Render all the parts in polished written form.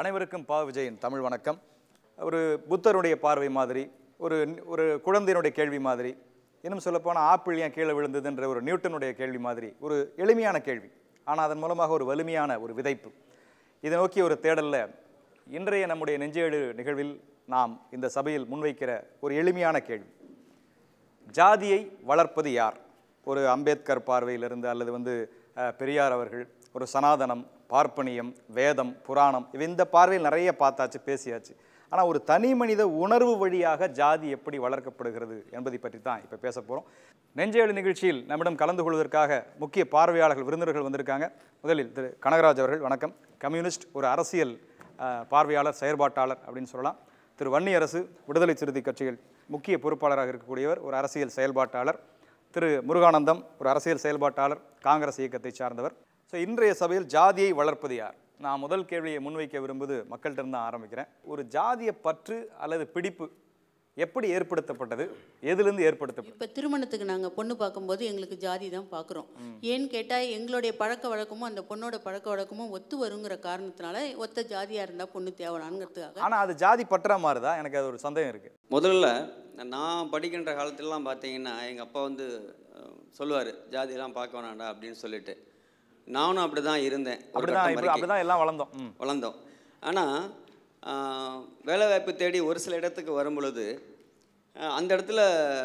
அனைவருக்கும் பா விஜயின் தமிழ் வணக்கம். ஒரு புத்தருடைய பார்வை மாதிரி, ஒரு குழந்தையினுடைய கேள்வி மாதிரி, இன்னும் சொல்லப்போனால் ஆப்பிள் ஏன் கீழே விழுந்ததுன்ற ஒரு நியூட்டனுடைய கேள்வி மாதிரி, ஒரு எளிமையான கேள்வி, ஆனால் அதன் மூலமாக ஒரு வலிமையான ஒரு விதைப்பு. இதை நோக்கி ஒரு தேடல்ல இன்றைய நம்முடைய நெஞ்சேடு நிகழ்வில் நாம் இந்த சபையில் முன்வைக்கிற ஒரு எளிமையான கேள்வி: ஜாதியை வளர்ப்பது யார்? ஒரு அம்பேத்கர் பார்வையிலிருந்து அல்லது பெரியார் அவர்கள் ஒரு சனாதனம், பார்ப்பனியம், வேதம், புராணம் இந்த பார்வையில் நிறைய பார்த்தாச்சு, பேசியாச்சு. ஆனால் ஒரு தனி மனித உணர்வு வழியாக ஜாதி எப்படி வளர்க்கப்படுகிறது என்பதை பற்றி தான் இப்போ பேச போகிறோம். நெஞ்சேடு நிகழ்ச்சியில் நம்மிடம் கலந்து கொள்வதற்காக முக்கிய பார்வையாளர்கள், விருந்தினர்கள் வந்திருக்காங்க. முதலில் திரு கனகராஜ் அவர்கள், வணக்கம். கம்யூனிஸ்ட், ஒரு அரசியல் பார்வையாளர், செயற்பாட்டாளர் அப்படின்னு சொல்லலாம். திரு வன்னியரசு, விடுதலை சிறுத்தை கட்சிகள் முக்கிய பொறுப்பாளராக இருக்கக்கூடியவர், ஒரு அரசியல் செயல்பாட்டாளர். திரு முருகானந்தம், ஒரு அரசியல் செயல்பாட்டாளர், காங்கிரஸ் இயக்கத்தை சார்ந்தவர். ஸோ இன்றைய சபையில் ஜாதியை வளர்ப்பது யார்? நான் முதல் கேள்வியை முன்வைக்க விரும்புவது மக்கள்கிட்ட இருந்து தான் ஆரம்பிக்கிறேன். ஒரு ஜாதிய பற்று அல்லது பிடிப்பு எப்படி ஏற்படுத்தப்பட்டது? எதுலேருந்து ஏற்படுத்தப்பட்டது? இப்போ திருமணத்துக்கு நாங்கள் பொண்ணு பார்க்கும்போது எங்களுக்கு ஜாதி தான் பார்க்குறோம். ஏன்னு கேட்டால் எங்களுடைய பழக்க வழக்கமும் அந்த பொண்ணோட பழக்க வழக்கமும் ஒத்து வருங்கிற காரணத்தினால ஒத்த ஜாதியாக இருந்தால் பொண்ணு தேவலான்ங்கிறதுக்காக. ஆனால் அது ஜாதி பற்றா மாறுதா? எனக்கு அது ஒரு சந்தேகம் இருக்குது. முதல்ல நான் படிக்கின்ற காலத்திலலாம் பார்த்தீங்கன்னா எங்கள் அப்பா சொல்லுவார், ஜாதியெல்லாம் பார்க்க வேணாண்டா அப்படின்னு சொல்லிட்டு. நானும் அப்படி தான் இருந்தேன். அப்படிதான் எல்லாம் வளர்ந்தோம். ஆனால் வேலைவாய்ப்பு தேடி ஒரு சில இடத்துக்கு வரும் பொழுது அந்த இடத்துல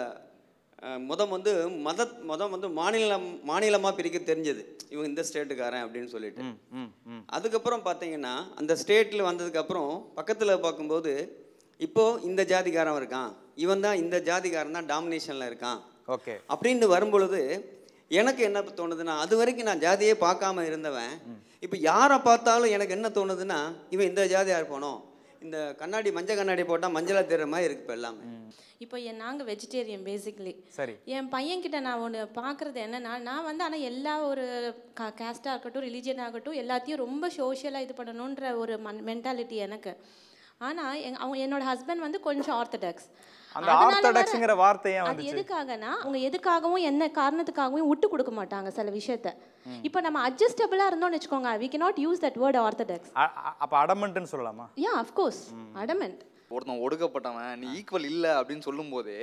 மாநிலமாக பிரிக்க தெரிஞ்சது, இவங்க இந்த ஸ்டேட்டுக்காரன் அப்படின்னு சொல்லிட்டு. அதுக்கப்புறம் பார்த்தீங்கன்னா அந்த ஸ்டேட்டில் வந்ததுக்கப்புறம் பக்கத்தில் பார்க்கும்போது இப்போது இந்த ஜாதிக்காரன் இருக்கான், இவன் தான் இந்த ஜாதிக்காரன் தான் டாமினேஷனில் இருக்கான் அப்படின்னு வரும்பொழுது எனக்கு என்ன தோணுதுன்னா, அது வரைக்கும் நான் ஜாதியே பார்க்காம இருந்தவன் இப்போ யாரை பார்த்தாலும் எனக்கு என்ன தோணுதுன்னா, இவன் இந்த ஜாதியாக இருப்பானோ, இந்த கண்ணாடி மஞ்சள் கண்ணாடி போட்டால் மஞ்சளாக தெரிகிற மாதிரி இருக்கு இப்போ எல்லாமே. இப்போ நாங்கள் வெஜிடேரியன் பேசிக்கலி. சரி, என் பையன்கிட்ட நான் ஒன்று பார்க்குறது என்னன்னா, நான் ஆனால் எல்லா ஒரு கேஸ்டாக இருக்கட்டும், ரிலீஜியனாக இருக்கட்டும், எல்லாத்தையும் ரொம்ப சோஷியலாக இது பண்ணணுன்ற ஒரு மென்டாலிட்டி எனக்கு. ஆனால் என்னோட ஹஸ்பண்ட் கொஞ்சம் ஆர்த்தடாக்ஸ். அந்த ஆர்த்தடாக்ஸ்ங்கிற வார்த்தையே அது எதுக்காகனா, அவங்க எதுக்காகவும் என்ன காரணத்துக்காகவும் விட்டு கொடுக்க மாட்டாங்க சில விஷயத்த. இப்போ நம்ம அட்ஜஸ்டபிளா இருந்தோம்னு வெச்சுக்கோங்க, we cannot use that word orthodox. அப்ப அடமெண்ட்னு சொல்லலாமா? yeah, of course, adamant. ஒருத்தன் ஒடுக்கப்பட்டவன் நீ ஈக்குவல் இல்லை அப்படின்னு சொல்லும்போதே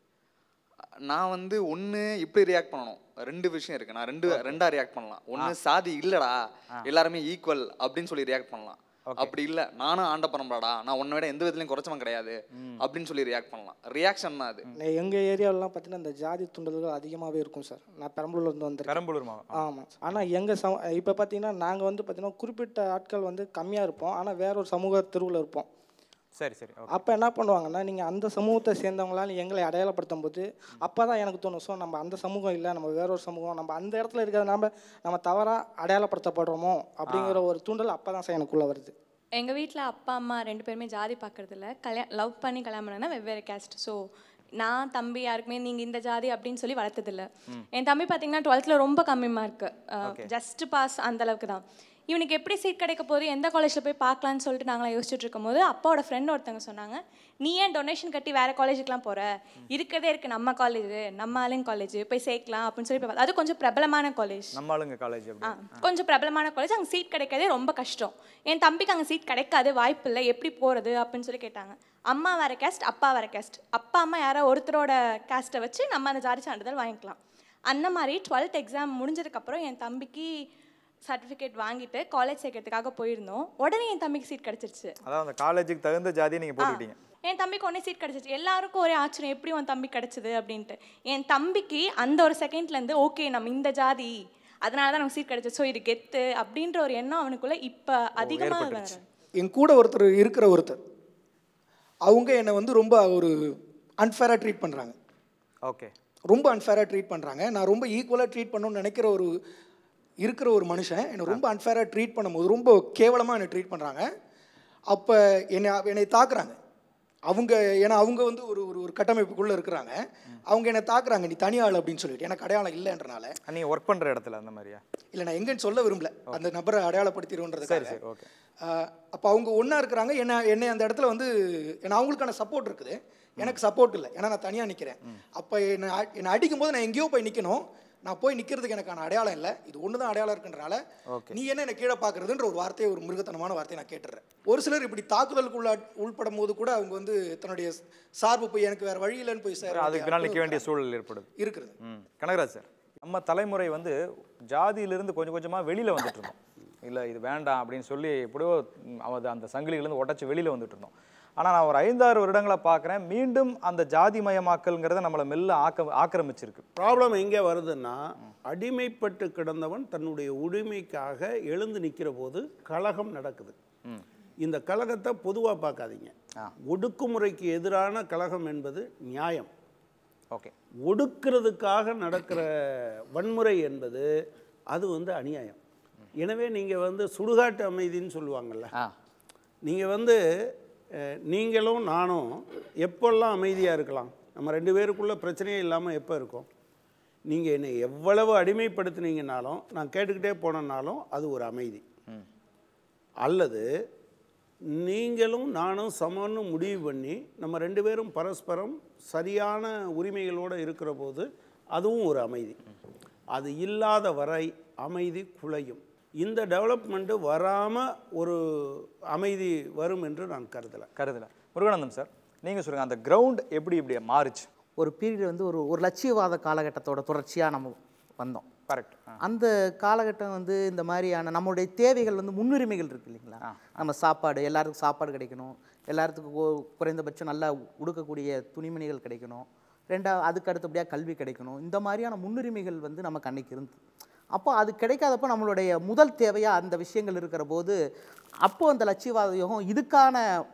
நான் ஒன்று இப்படி ரியாக்ட் பண்ணணும். ரெண்டு விஷயம் இருக்கு, நான் ரெண்டா ரியாக்ட் பண்ணலாம். ஒன்று சாதி இல்லடா எல்லாருமே ஈக்குவல் அப்படின்னு சொல்லி ரியாக்ட் பண்ணலாம். அப்படி இல்லை, நானும் ஆண்ட பரம்பராடா, நான் உன்னை விட எந்த விதத்துலையும் குறைச்சவன் கிடையாது அப்படின்னு சொல்லி ரியாக்ட் பண்ணலாம். ரியாக்ஷன் தான் அது. எங்கள் ஏரியாவிலாம் பார்த்தீங்கன்னா இந்த ஜாதி துண்டல்கள் அதிகமாகவே இருக்கும் சார். நான் பெரம்பலூர்லேருந்து வந்திருக்கேன். பெரம்பலூர்? ஆமாம். ஆனால் எங்கள் இப்போ பார்த்தீங்கன்னா நாங்கள் பார்த்தீங்கன்னா குறிப்பிட்ட ஆட்கள் கம்மியாக இருப்போம், ஆனால் வேற ஒரு சமூக தெருவில் இருப்போம். சரி சரி. அப்போ என்ன பண்ணுவாங்கன்னா, நீங்கள் அந்த சமூகத்தை சேர்ந்தவங்களால எங்களை அடையாளப்படுத்தும் போது அப்போ தான் எனக்கு தோணும், ஸோ நம்ம அந்த சமூகம் இல்லை, நம்ம வேற ஒரு சமூகம், நம்ம அந்த இடத்துல இருக்கிறது நம்ம தவறாக அடையாளப்படுத்தப்படுறோமோ அப்படிங்கிற ஒரு தூண்டல் அப்போ தான் சார் எனக்குள்ளே வருது. எங்கள் வீட்டில் அப்பா அம்மா 2 பேருமே ஜாதி பார்க்குறதில்ல. லவ் பண்ணி கல்யாணம் பண்ணனா வெவ்வேறு கேஸ்ட். ஸோ நான் தம்பி யாருக்குமே நீங்கள் இந்த ஜாதி அப்படின்னு சொல்லி வளர்த்ததில்ல. என் தம்பி பார்த்தீங்கன்னா 12th ரொம்ப கம்மி மார்க்கு, ஜஸ்ட் பாஸ் அந்தளவுக்கு தான். இவனுக்கு எப்படி சீட் கிடைக்க போகுது, எந்த காலேஜில் போய் பார்க்கலான்னு சொல்லிட்டு நாங்களாம் யோசிச்சுட்டு இருக்கும் போது அப்பாவோட ஃப்ரெண்ட் ஒருத்தவங்க சொன்னாங்க, நீ ஏன் டொனேஷன் கட்டி வேறு காலேஜுக்குலாம் போகிற, இருக்கிறதே இருக்குது நம்ம காலேஜ், நம்ம ஆளுங்க காலேஜ், போய் சேர்க்கலாம் அப்படின்னு சொல்லி. அது கொஞ்சம் பிரபலமான காலேஜ், நம்ம ஆளுங்க காலேஜ். கொஞ்சம் பிரபலமான காலேஜ், அங்கே சீட் கிடைக்கிறதே ரொம்ப கஷ்டம். என் தம்பிக்கு அங்கே சீட் கிடைக்காது, வாய்ப்பு இல்லை, எப்படி போகிறது அப்படின்னு சொல்லி கேட்டாங்க. அம்மா வேறு கேஸ்ட், அப்பா வேறு கேஸ்ட், அப்பா அம்மா யாரோ ஒருத்தரோட கேஸ்ட்டை வச்சு நம்ம அந்த ஜாதி சான்றிதழ் வாங்கிக்கலாம். அந்த மாதிரி 12th எக்ஸாம் முடிஞ்சதுக்கப்புறம் என் தம்பிக்கு சர்டிஃபிகேட் வாங்கிட்டு காலேஜ் சேர்க்கறதுக்காக போயிருந்தோம். உடனே என் தம்பிக்கு சீட் கிடச்சிருச்சு. அதாவது அந்த காலேஜுக்கு தகுந்த ஜாதியை நீங்கள் போட்டுக்கிட்டீங்க. என் தம்பிக்கு உடனே சீட் கிடச்சிருச்சு. எல்லாருக்கும் ஒரே ஆச்சரியம், எப்படி உன் தம்பி கிடச்சிது அப்படின்ட்டு. என் தம்பிக்கு அந்த ஒரு செகண்ட்லேருந்து ஓகே நம்ம இந்த ஜாதி, அதனால தான் நமக்கு சீட் கிடச்சிச்சு, ஸோ இது கெத்து அப்படின்ற ஒரு எண்ணம் அவனுக்குள்ளே இப்போ அதிகமாக. என் கூட ஒருத்தர் அவங்க என்னை ரொம்ப ஒரு அன்ஃபேராக ட்ரீட் பண்ணுறாங்க. ஓகே, ரொம்ப அன்ஃபேராக ட்ரீட் பண்ணுறாங்க. நான் ரொம்ப ஈக்குவலாக ட்ரீட் பண்ணணும்னு நினைக்கிற ஒரு மனுஷன் என்னை ரொம்ப அன்ஃபேராக ட்ரீட் பண்ணும்போது, ரொம்ப கேவலமாக என்னை ட்ரீட் பண்ணுறாங்க. அப்போ என்னை தாக்குறாங்க அவங்க. ஏன்னா அவங்க ஒரு கட்டமைப்புக்குள்ளே இருக்கிறாங்க. அவங்க என்னை தாக்குறாங்க, நீ தனியாள் அப்படின்னு சொல்லிட்டு. எனக்கு அடையாளம் இல்லைன்றனால. நீங்கள் ஒர்க் பண்ணுற இடத்துல அந்த மாதிரியா? இல்லை, நான் எங்கன்னு சொல்ல விரும்பல, அந்த நபரை அடையாளப்படுத்திடுவோன்றதுக்காக. அப்போ அவங்க ஒன்றா இருக்கிறாங்க. என்னை அந்த இடத்துல ஏன்னா அவங்களுக்கான சப்போர்ட் இருக்குது, எனக்கு சப்போர்ட் இல்லை, ஏன்னா நான் தனியாக நிற்கிறேன். அப்போ என்னை அடிக்கும்போது நான் எங்கேயோ போய் நிற்கணும். நான் போய் நிற்கிறதுக்கு எனக்கான அடையாளம் இல்லை, இது ஒன்று தான் அடையாளம் இருக்குன்றனால நீ என்ன கீழே பார்க்குறதுன்ற ஒரு வார்த்தையை, ஒரு மிருகத்தனமான வார்த்தையை நான் கேட்டுறேன். ஒரு சிலர் இப்படி தாக்குதலுக்கு உள்படும் போது கூட அவங்க வந்து தன்னுடைய சார்பு போய் எனக்கு வேறு வழி இல்லைன்னு போய் சேர அதுக்கு பின்னால் நிற்க வேண்டிய சூழல் ஏற்படுது இருக்கிறது. கனகராஜ் சார், நம்ம தலைமுறை வந்து ஜாதியிலிருந்து கொஞ்சம் கொஞ்சமாக வெளியில் வந்துட்டு இருந்தோம். இல்லை இது வேண்டாம் அப்படின்னு சொல்லி எப்படியோ அந்த சங்கிலியிலேருந்து உடச்சி வெளியில் வந்துட்டு இருந்தோம். ஆனால் நான் ஒரு 5-6 வருடங்களை பார்க்குறேன், மீண்டும் அந்த ஜாதிமயமாக்கல்ங்கிறத நம்மளை மெல்ல ஆக்கிரமிச்சிருக்கு. ப்ராப்ளம் எங்கே வருதுன்னா, அடிமைப்பட்டு கிடந்தவன் தன்னுடைய உரிமைக்காக எழுந்து நிற்கிற போது கலகம் நடக்குது. இந்த கலகத்தை பொதுவாக பார்க்காதீங்க. ஒடுக்குமுறைக்கு எதிரான கலகம் என்பது நியாயம். ஓகே, ஒடுக்கிறதுக்காக நடக்கிற வன்முறை என்பது அது வந்து அநியாயம். எனவே நீங்கள் வந்து சுடுகாட்டு அமைதின்னு சொல்லுவாங்கள்ல, நீங்கள் வந்து நீங்களும் நானும் எப்பெல்லாம் அமைதியாக இருக்கலாம்? நம்ம 2 பேருக்குள்ளே பிரச்சனையே இல்லாமல் எப்போ இருக்கும்? நீங்கள் என்னை எவ்வளவு அடிமைப்படுத்தினீங்கனாலும், நான் கேட்டுக்கிட்டே போனனாலும் அது ஒரு அமைதி. அல்லது நீங்களும் நானும் சமன்னு முடிவு பண்ணி நம்ம 2 பேரும் பரஸ்பரம் சரியான உரிமைகளோடு இருக்கிற போது அதுவும் ஒரு அமைதி. அது இல்லாத வரை அமைதி குலையும். இந்த டெவலப்மெண்ட்டு வராமல் ஒரு அமைதி வரும் என்று நான் கருதலை. முருகானந்தம் சார், நீங்கள் சொல்லுங்கள், அந்த கிரவுண்ட் எப்படி மாறுச்சு? ஒரு பீரியட் வந்து ஒரு லட்சியவாத காலகட்டத்தோட தொடர்ச்சியாக நம்ம வந்தோம். கரெக்ட். அந்த காலகட்டம் வந்து இந்த மாதிரியான நம்மளுடைய தேவைகள் வந்து முன்னுரிமைகள் இருக்குது இல்லைங்களா? நம்ம சாப்பாடு, எல்லாருக்கும் சாப்பாடு கிடைக்கணும், எல்லாத்துக்கும் குறைந்தபட்சம் நல்லா உடுக்கக்கூடிய துணிமணிகள் கிடைக்கணும், அதுக்கு அடுத்தபடியாக கல்வி கிடைக்கணும், இந்த மாதிரியான முன்னுரிமைகள் வந்து நமக்கு அன்றைக்கி இருந்தது. அப்போ அது கிடைக்காதப்போ நம்மளுடைய முதல் தேவையாக அந்த விஷயங்கள் இருக்கிற போது, அப்போது அந்த லட்சியவாத யோகம் இதுக்கான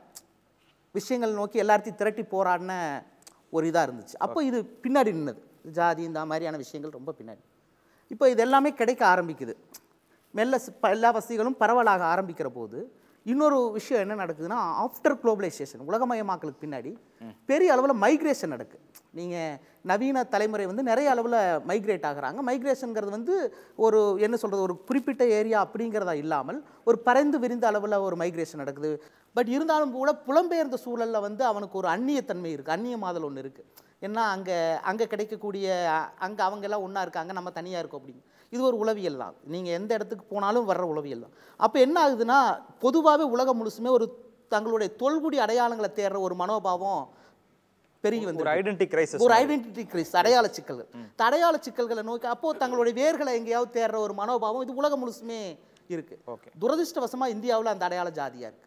விஷயங்கள் நோக்கி எல்லாத்தையும் திரட்டி போராடின ஒரு இதாக இருந்துச்சு. அப்போ இது பின்னாடி நின்னது. ஜாதி இந்த மாதிரியான விஷயங்கள் ரொம்ப பின்னாடி. இப்போ இது எல்லாமே கிடைக்க ஆரம்பிக்குது. மெல்ல எல்லா வசதிகளும் பரவலாக ஆரம்பிக்கிற போது இன்னொரு விஷயம் என்ன நடக்குதுன்னா, ஆஃப்டர் குளோபலைசேஷன், உலகமயமாக்கலுக்கு பின்னாடி பெரிய அளவில் மைக்ரேஷன் நடக்குது. நீங்கள் நவீன தலைமுறை வந்து நிறைய அளவில் மைக்ரேட் ஆகுறாங்க. மைக்ரேஷனுங்கிறது வந்து ஒரு என்ன சொல்கிறது, ஒரு குறிப்பிட்ட ஏரியா அப்படிங்கிறதா இல்லாமல் ஒரு பறந்து விரிந்த அளவில் ஒரு மைக்ரேஷன் நடக்குது. பட் இருந்தாலும் கூட புலம்பெயர்ந்த சூழலில் வந்து அவனுக்கு ஒரு அந்நியத்தன்மை இருக்குது, அந்நியமாதல் ஒன்று இருக்குது. ஏன்னா அங்கே கிடைக்கக்கூடிய அவங்கெல்லாம் ஒன்றா இருக்காங்க, நம்ம தனியாக இருக்கோம் அப்படிங்க. இது ஒரு உளவியல் தான். நீங்கள் எந்த இடத்துக்கு போனாலும் வர்ற உளவியல் தான். அப்போ என்ன ஆகுதுன்னா, பொதுவாகவே உலகம் முழுசுமே ஒரு தங்களுடைய தொல்குடி அடையாளங்களை தேடுற ஒரு மனோபாவம் பெருகி வந்து ஒரு ஐடென்டிட்டி கிரைசிஸ், அடையாள சிக்கல்கள். அடையாள சிக்கல்களை நோக்கி அப்போது தங்களுடைய வேர்களை எங்கேயாவது தேடுற ஒரு மனோபாவம் இது உலகம் முழுசுமே இருக்குது. துரதிருஷ்டவசமாக இந்தியாவில் அந்த அடையாள ஜாதியாக இருக்குது.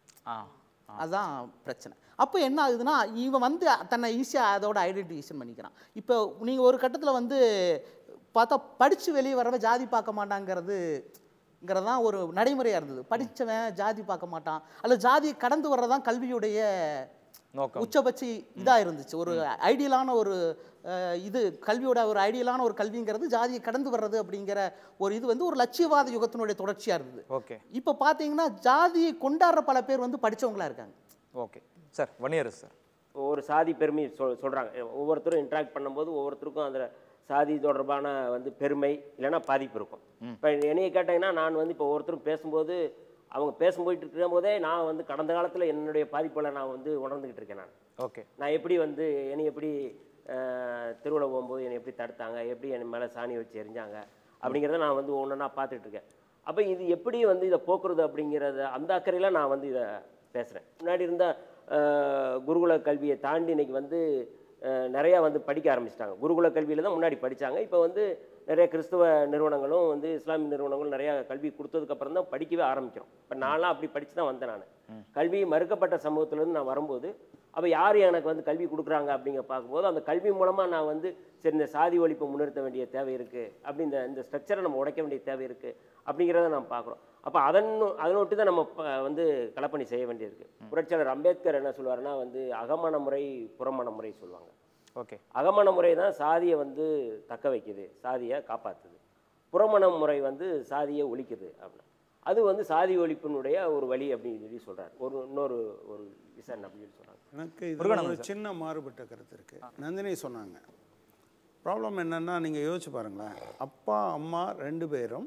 அதுதான் பிரச்சனை. அப்போ என்ன ஆகுதுன்னா, இவன் வந்து தன்னை ஈஸியாக அதோட ஐடென்டிஃபிகேஷன் பண்ணிக்கிறான். இப்போ நீங்கள் ஒரு கட்டத்தில் வந்து பார்த்தா படித்து வெளியே வரவன் ஜாதி பார்க்க மாட்டாங்கிறதான் ஒரு நடைமுறையாக இருந்தது. படித்தவன் ஜாதி பார்க்க மாட்டான், அல்ல ஜாதியை கடந்து வர்றதான் கல்வியுடைய உச்சபட்சி இதாக இருந்துச்சு. ஒரு ஐடியலான ஒரு இது கல்வியோட ஒரு ஐடியலான ஒரு கல்விங்கிறது ஜாதியை கடந்து வர்றது அப்படிங்கிற ஒரு இது வந்து ஒரு லட்சியவாத யுகத்தினுடைய தொடர்ச்சியாக இருந்தது. ஓகே, இப்போ பார்த்தீங்கன்னா ஜாதியை கொண்டாடுற பல பேர் வந்து படித்தவங்களா இருக்காங்க. ஓகே சார், வன்னியர் சார், ஒரு சாதி பெருமை சொல்கிறாங்க. ஒவ்வொருத்தரும் இன்ட்ராக்ட் பண்ணும்போது ஒவ்வொருத்தருக்கும் அந்த சாதி தொடர்பான வந்து பெருமை இல்லைன்னா பாதிப்பு இருக்கும். இப்போ என்னைய கேட்டிங்கன்னா, நான் வந்து இப்போ ஒவ்வொருத்தரும் பேசும்போது அவங்க போயிட்டு இருக்கும் போதே நான் வந்து கடந்த காலத்தில் என்னுடைய பாதிப்புகளை நான் வந்து உணர்ந்துக்கிட்டு இருக்கேன். நான் எப்படி வந்து என்னை எப்படி திருவிழா போகும்போது என்னை எப்படி தடுத்தாங்க, எப்படி என் மேலே சாணி வச்சு எரிஞ்சாங்க அப்படிங்கிறத நான் வந்து ஒன்றா பார்த்துட்டு இருக்கேன். அப்போ இது எப்படி வந்து இதை போக்குறது அப்படிங்கிறத அந்த அக்கறையில் நான் வந்து இதை பேசுகிறேன். முன்னாடி இருந்த குருகுல கல்வியை தாண்டி இன்னைக்கு வந்து நிறையா வந்து படிக்க ஆரம்பிச்சிட்டாங்க. குருகுல கல்வியில் தான் முன்னாடி படித்தாங்க. இப்போ வந்து நிறைய கிறிஸ்துவ நிறுவனங்களும் வந்து இஸ்லாமிய நிறுவனங்களும் நிறையா கல்வி கொடுத்ததுக்கப்புறம் தான் படிக்கவே ஆரம்பிக்கிறோம். இப்போ நான்லாம் அப்படி படித்து தான் வந்தேன். நான் கல்வி மறுக்கப்பட்ட சமூகத்திலேருந்து நான் வரும்போது அப்போ யார் எனக்கு வந்து கல்வி கொடுக்குறாங்க அப்படிங்கிற பார்க்கும்போது அந்த கல்வி மூலமாக நான் வந்து சரி இந்த சாதி ஒழிப்பை முன்னிறுத்த வேண்டிய தேவை இருக்குது, அப்படி இந்த ஸ்ட்ரக்சரை நம்ம உடைக்க வேண்டிய தேவை இருக்குது அப்படிங்கிறத நம்ம பார்க்குறோம். அப்போ அதனொட்டி தான் நம்ம வந்து கலப்பணி செய்ய வேண்டியிருக்கு. புரட்சியாளர் அம்பேத்கர் என்ன சொல்லுவாருன்னா வந்து அகமண முறை புறமண முறை சொல்லுவாங்க. ஓகே, அகமண முறை தான் சாதியை வந்து தக்க வைக்குது, சாதியை காப்பாற்றுது. புறமண முறை வந்து சாதியை ஒழிக்குது அப்படின்னு. அது வந்து சாதி ஒழிப்பினுடைய ஒரு வழி அப்படின்னு சொல்லி சொல்கிறார். இன்னொரு விஷயம் அப்படின்னு சொல்கிறாங்க. எனக்கு இது ஒரு சின்ன மாறுபட்ட கருத்து இருக்குது. நந்தினி சொன்னாங்க, ப்ராப்ளம் என்னென்னா நீங்கள் யோசிச்சு பாருங்களேன், அப்பா அம்மா 2 பேரும்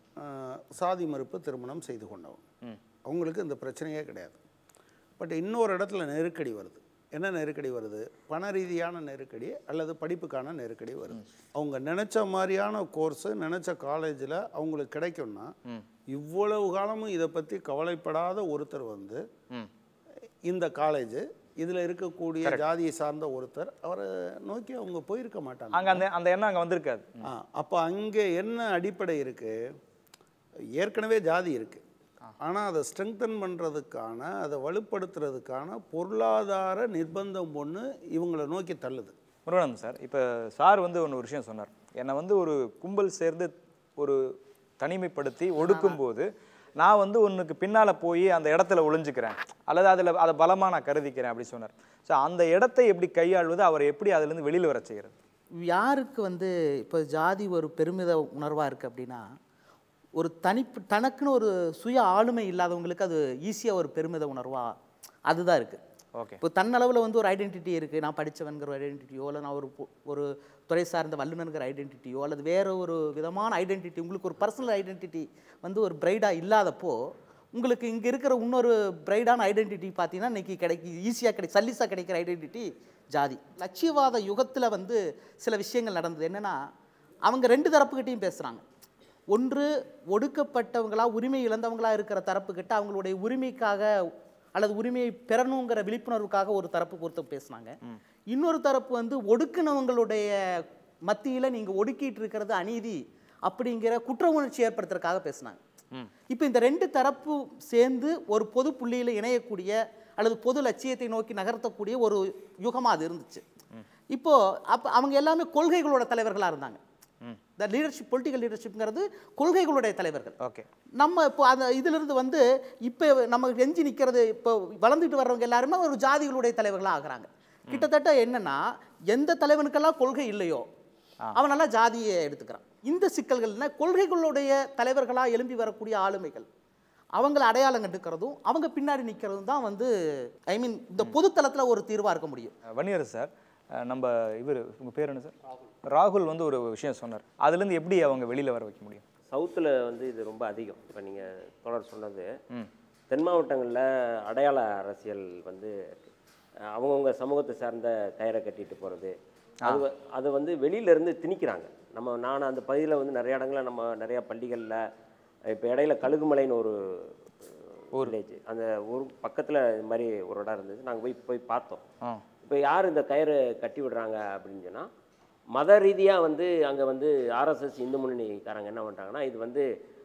சாதி மறுப்பு திருமணம் செய்து கொண்டவங்க, அவங்களுக்கு இந்த பிரச்சனையே கிடையாது. பட் இன்னொரு இடத்துல நெருக்கடி வருது. என்ன நெருக்கடி வருது? பண ரீதியான நெருக்கடி அல்லது படிப்புக்கான நெருக்கடி வருது. அவங்க நினச்ச மாதிரியான கோர்ஸு நினச்ச காலேஜில் அவங்களுக்கு கிடைக்கும்னா இவ்வளவு காலமும் இதை பற்றி கவலைப்படாத ஒருத்தர் வந்து இந்த காலேஜ் இதில் இருக்கக்கூடிய ஜாதியை சார்ந்த ஒருத்தர் அவரை நோக்கி அவங்க போயிருக்க மாட்டாங்க. அங்கே அந்த எண்ணம் அங்கே வந்திருக்காது. அப்போ அங்கே என்ன அடிப்படை இருக்குது? ஏற்கனவே ஜாதி இருக்குது, ஆனால் அதை ஸ்ட்ரெங்தன் பண்ணுறதுக்கான அதை வலுப்படுத்துறதுக்கான பொருளாதார நிர்பந்தம் ஒன்று இவங்களை நோக்கி தள்ளுது. முருகானந்தம் சார், இப்போ சார் வந்து ஒரு விஷயம் சொன்னார். என்னை வந்து ஒரு கும்பல் சேர்ந்து ஒரு தனிமைப்படுத்தி ஒடுக்கும்போது நான் வந்து ஒன்றுக்கு பின்னால் போய் அந்த இடத்துல ஒளிஞ்சுக்கிறேன் அல்லது அதை பலமாக நான் கருதிக்கிறேன் அப்படி சொன்னார். ஸோ அந்த இடத்தை எப்படி கையாள்வது, அவரை எப்படி அதுலேருந்து வெளியில் வர செய்கிறது? யாருக்கு வந்து இப்போ ஜாதி ஒரு பெருமித உணர்வாக இருக்குது அப்படின்னா, ஒரு தனக்குன்னு ஒரு சுய ஆளுமை இல்லாதவங்களுக்கு அது ஈஸியாக ஒரு பெருமித உணர்வாக அதுதான் இருக்குது. ஓகே, இப்போ தன்னளவில் வந்து ஒரு ஐடென்டிட்டி இருக்குது, நான் படித்தவன்கிற ஒரு ஐடென்டிட்டியோ இல்லை நான் ஒரு துறை சார்ந்த வல்லுநர்கிற ஐடென்டிட்டியோ அல்லது வேறு ஒரு விதமான ஐடென்டிட்டி, உங்களுக்கு ஒரு பர்சனல் ஐடென்டிட்டி வந்து ஒரு பிரைடாக இல்லாதப்போ உங்களுக்கு இங்கே இருக்கிற இன்னொரு பிரைடான ஐடென்டிட்டி பார்த்தீங்கன்னா இன்றைக்கி ஈஸியாக சல்லிஸாக கிடைக்கிற ஐடென்டிட்டி ஜாதி. லட்சியவாத யுகத்தில் வந்து சில விஷயங்கள் நடந்தது. என்னென்னா, அவங்க ரெண்டு தரப்புக்கிட்டையும் பேசுகிறாங்க. ஒன்று ஒடுக்கப்பட்டவங்களா உரிமை இழந்தவங்களா இருக்கிற தரப்புக்கிட்ட அவங்களுடைய உரிமைக்காக அல்லது உரிமையை பெறணுங்கிற விழிப்புணர்வுக்காக ஒரு தரப்பு பொறுத்து பேசுனாங்க. இன்னொரு தரப்பு வந்து ஒடுக்குனவங்களுடைய மத்தியில் நீங்கள் ஒடுக்கிட்டு இருக்கிறது அநீதி அப்படிங்கிற குற்ற உணர்ச்சி ஏற்படுத்துறதுக்காக பேசுனாங்க. இப்போ இந்த ரெண்டு தரப்பு சேர்ந்து ஒரு பொது புள்ளியில் இணையக்கூடிய அல்லது பொது லட்சியத்தை நோக்கி நகர்த்தக்கூடிய ஒரு யுகமாக அது இருந்துச்சு. இப்போது அவங்க எல்லாமே கொள்கைகளோட தலைவர்களாக இருந்தாங்க. இந்த லீடர்ஷிப், பொலிட்டிக்கல் லீடர்ஷிப்ங்கிறது கொள்கைகளுடைய தலைவர்கள். ஓகே, நம்ம இப்போ அந்த இதிலிருந்து வந்து இப்போ நம்ம எஞ்சி நிற்கிறது, இப்போ வளர்ந்துட்டு வர்றவங்க எல்லாருமே ஒரு ஜாதிகளுடைய தலைவர்களாக ஆகிறாங்க. கிட்டத்தட்ட என்னன்னா, எந்த தலைவனுக்கெல்லாம் கொள்கை இல்லையோ அவனெல்லாம் ஜாதியை எடுத்துக்கிறான். இந்த சிக்கல்கள்னா கொள்கைகளுடைய தலைவர்களாக எழும்பி வரக்கூடிய ஆளுமைகள் அவங்கள அடையாளம் கண்டுக்கிறதும் அவங்க பின்னாடி நிற்கிறதும் தான் வந்து இந்த பொதுத்தளத்தில் ஒரு தீர்வாக இருக்க முடியும். வன்னியர் சார், நம்ம உங்கள் பேர் என்ன சார்? ராகுல் வந்து ஒரு விஷயம் சொன்னார். அதுலேருந்து எப்படி அவங்க வெளியில் வர வைக்க முடியும்? சவுத்தில் வந்து இது ரொம்ப அதிகம். இப்போ நீங்கள் தொடர் சொன்னது, தென் மாவட்டங்களில் அடையாள அரசியல் வந்து அவங்கவுங்க சமூகத்தை சார்ந்த கயிறை கட்டிட்டு போகிறது, அது வந்து வெளியிலேருந்து திணிக்கிறாங்க. நான் அந்த பகுதியில் வந்து நிறைய இடங்களில் நம்ம நிறையா பள்ளிகளில், இப்போ இடையில கழுகுமலைன்னு ஒரு வில்லேஜ், அந்த ஊர் பக்கத்தில் இது மாதிரி ஒரு இடம் இருந்துச்சு. நாங்கள் போய் பார்த்தோம். இப்போ யார் இந்த கயிறு கட்டி விடுறாங்க அப்படின்னு சொன்னால், மத ரீதியாக வந்து அங்கே வந்து ஆர்எஸ்எஸ் இந்து முன்னணிக்காரங்க என்ன பண்ணுறாங்கன்னா, இது வந்து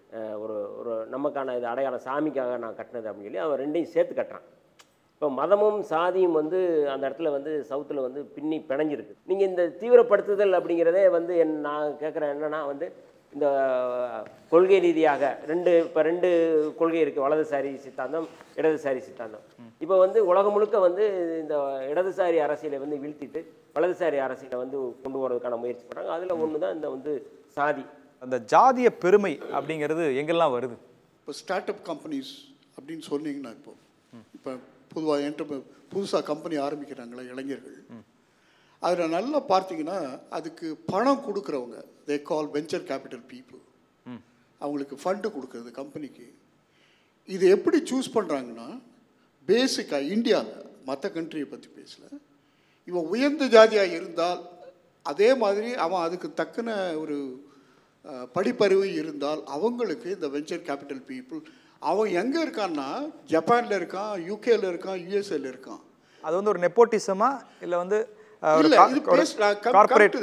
ஒரு நமக்கான இது அடையாளம், சாமிக்காக நான் கட்டினது அப்படின்னு சொல்லி அவன் ரெண்டையும் சேர்த்து கட்டுறான். இப்போ மதமும் சாதியும் வந்து அந்த இடத்துல வந்து சவுத்தில் வந்து பின்னி பிணைஞ்சிருக்கு. நீங்கள் இந்த தீவிரப்படுத்துதல் அப்படிங்கிறதே வந்து நான் கேட்குறேன் என்னென்னா, வந்து இந்த கொள்கை ரீதியாக ரெண்டு கொள்கை இருக்குது, வலதுசாரி சித்தாந்தம், இடதுசாரி சித்தாந்தம். இப்போ வந்து உலகம் முழுக்க வந்து இந்த இடதுசாரி அரசியலை வந்து வீழ்த்திட்டு வலதுசாரி அரசியலை வந்து கொண்டு வரதுக்கான முயற்சி பண்ணுறாங்க. அதில் ஒன்று தான் இந்த வந்து சாதி. அந்த ஜாதிய பெருமை அப்படிங்கிறது எங்கெல்லாம் வருது? இப்போ ஸ்டார்ட் அப் கம்பெனிஸ் அப்படின்னு சொன்னீங்கன்னா, இப்போ பொதுவாக புதுசாக கம்பெனி ஆரம்பிக்கிறாங்களா இளைஞர்கள், அதில் நல்லா பார்த்தீங்கன்னா அதுக்கு பணம் கொடுக்குறவங்க, they call venture capital people, அவங்களுக்கு ஃபண்டு கொடுக்குறது கம்பெனிக்கு. இது எப்படி சூஸ் பண்ணுறாங்கன்னா, பேசிக்காக இந்தியாவில், மற்ற கண்ட்ரியை பற்றி பேசல, இவன் உயர்ந்த ஜாதியாக இருந்தால் அதே மாதிரி அவன் அதுக்கு தக்கன ஒரு படிப்பறிவு இருந்தால் அவங்களுக்கு இந்த வெஞ்சர் கேபிட்டல் பீப்புள், அவன் எங்கே இருக்கான்னா ஜப்பானில் இருக்கான், யூகேல இருக்கான், யூஎஸ்ஏல இருக்கான். அது வந்து ஒரு நெப்போட்டிசமா இல்லை வந்து கார்ப்பரேட்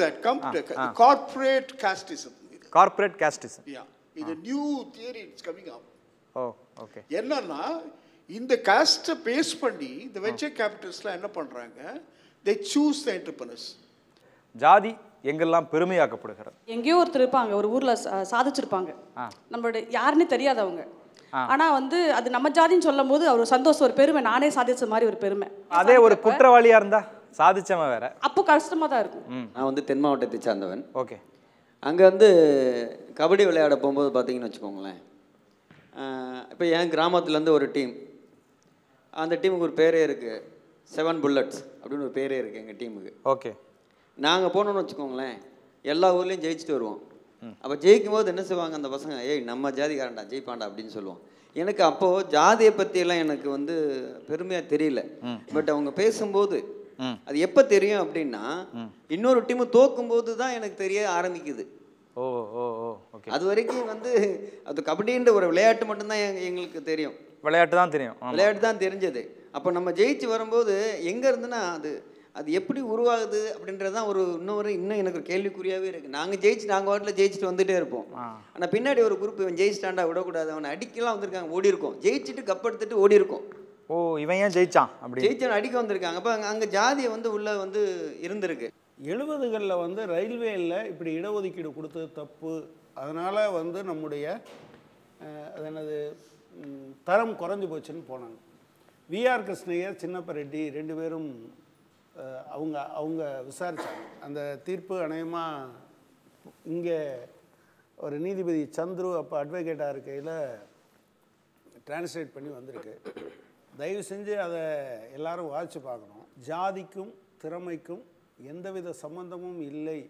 காஸ்டிசம். கார்ப்பரேட் காஸ்டிசம், இது new theory it's coming up. Okay, என்னன்னா இந்த காஸ்ட்டை பேஸ் பண்ணி இந்த வெஞ்சர் கேபிட்டல்ஸ்லாம் என்ன பண்ணுறாங்க, they choose the entrepreneurs. ஜாதி எங்கெல்லாம் பெருமையாக்கப்படுகிறது? எங்கேயோ ஒருத்தர் இருப்பாங்க, ஒரு ஊரில் சாதிச்சிருப்பாங்க, நம்மளோட யாருன்னு தெரியாதவங்க, ஆனால் வந்து அது நம்ம ஜாதின்னு சொல்லும் போது அவர் சந்தோஷம், ஒரு பெருமை, நானே சாதிச்ச மாதிரி ஒரு பெருமை. அதே ஒரு குற்றவாளியாக இருந்தால் சாதிச்சவன் வேற, அப்போ கஷ்டமாக தான் இருக்கும். நான் வந்து தென் மாவட்டத்தை சார்ந்தவன். ஓகே, அங்கே வந்து கபடி விளையாட போகும்போது பார்த்தீங்கன்னு வச்சுக்கோங்களேன், இப்போ என் கிராமத்துலேருந்து ஒரு டீம், அந்த டீமுக்கு ஒரு பேரே இருக்குது, 7 புல்லட்ஸ் அப்படின்னு ஒரு பேரே இருக்குது எங்கள் டீமுக்கு. ஓகே, நாங்கள் போனோன்னு வச்சுக்கோங்களேன், எல்லா ஊர்லேயும் ஜெயிச்சுட்டு வருவோம். அப்போ ஜெயிக்கும் போது என்ன செய்வாங்க அந்த பசங்க, ஏய் நம்ம ஜாதிக்காரன்டா ஜெயிப்பாண்டா அப்படின்னு சொல்லுவோம். எனக்கு அப்போது ஜாதியை பற்றியெல்லாம் எனக்கு வந்து பெருமையாக தெரியல. பட் அவங்க பேசும்போது அது எப்போ தெரியும் அப்படின்னா, இன்னொரு டீமு தோக்கும்போது தான் எனக்கு தெரிய ஆரம்பிக்குது. Oh oh oh okay. அது வரைக்கும் வந்து அது கபடின்ற ஒரு விளையாட்டு மட்டும்தான் எங்களுக்கு தெரியும். விளையாட்டு தான் தெரியும். விளையாட்டு தான் தெரிஞ்சது. அப்போ நம்ம ஜெயிச்சு வரும்போது எங்கே இருந்துன்னா அது எப்படி உருவாகுது அப்படின்றது தான் இன்னும் எனக்கு ஒரு கேள்விக்குறியாகவே இருக்குது. நாங்கள் வாட்டில் ஜெயிச்சுட்டு வந்துகிட்டே இருப்போம். ஆனால் பின்னாடி ஒரு குரூப் இவன் ஜெயிச்சிட்டாண்டா விடக்கூடாது, அவனை அடிக்கலாம் வந்திருக்காங்க, ஓடி இருக்கும். ஜெயிச்சுட்டு கப் எடுத்துட்டு ஓடி இருக்கும். ஓ இவன் ஏன் ஜெயிச்சான் அப்படி ஜெயிச்சான் அடிக்க வந்திருக்காங்க. அப்போ அங்கே ஜாதியை வந்து உள்ள வந்து இருந்திருக்கு. 70களில் வந்து ரயில்வேயில் இப்படி இடஒதுக்கீடு கொடுத்தது தப்பு, அதனால் வந்து நம்முடைய அது என்னது தரம் குறைஞ்சி போச்சுன்னு போனாங்க. விஆர் கிருஷ்ணய்யர், சின்னப்ப ரெட்டி 2 பேரும் அவங்க விசாரித்தாங்க. அந்த தீர்ப்பு அநேகமாக இங்கே ஒரு நீதிபதி சந்துரு அப்போ அட்வொகேட்டாக இருக்கையில் டிரான்ஸ்லேட் பண்ணி வந்திருக்கு. தயவு செஞ்சு அதை எல்லாரும் வாசித்து பார்க்கணும். ஜாதிக்கும் திறமைக்கும் எந்தவித சம்பந்தமும் இல்லை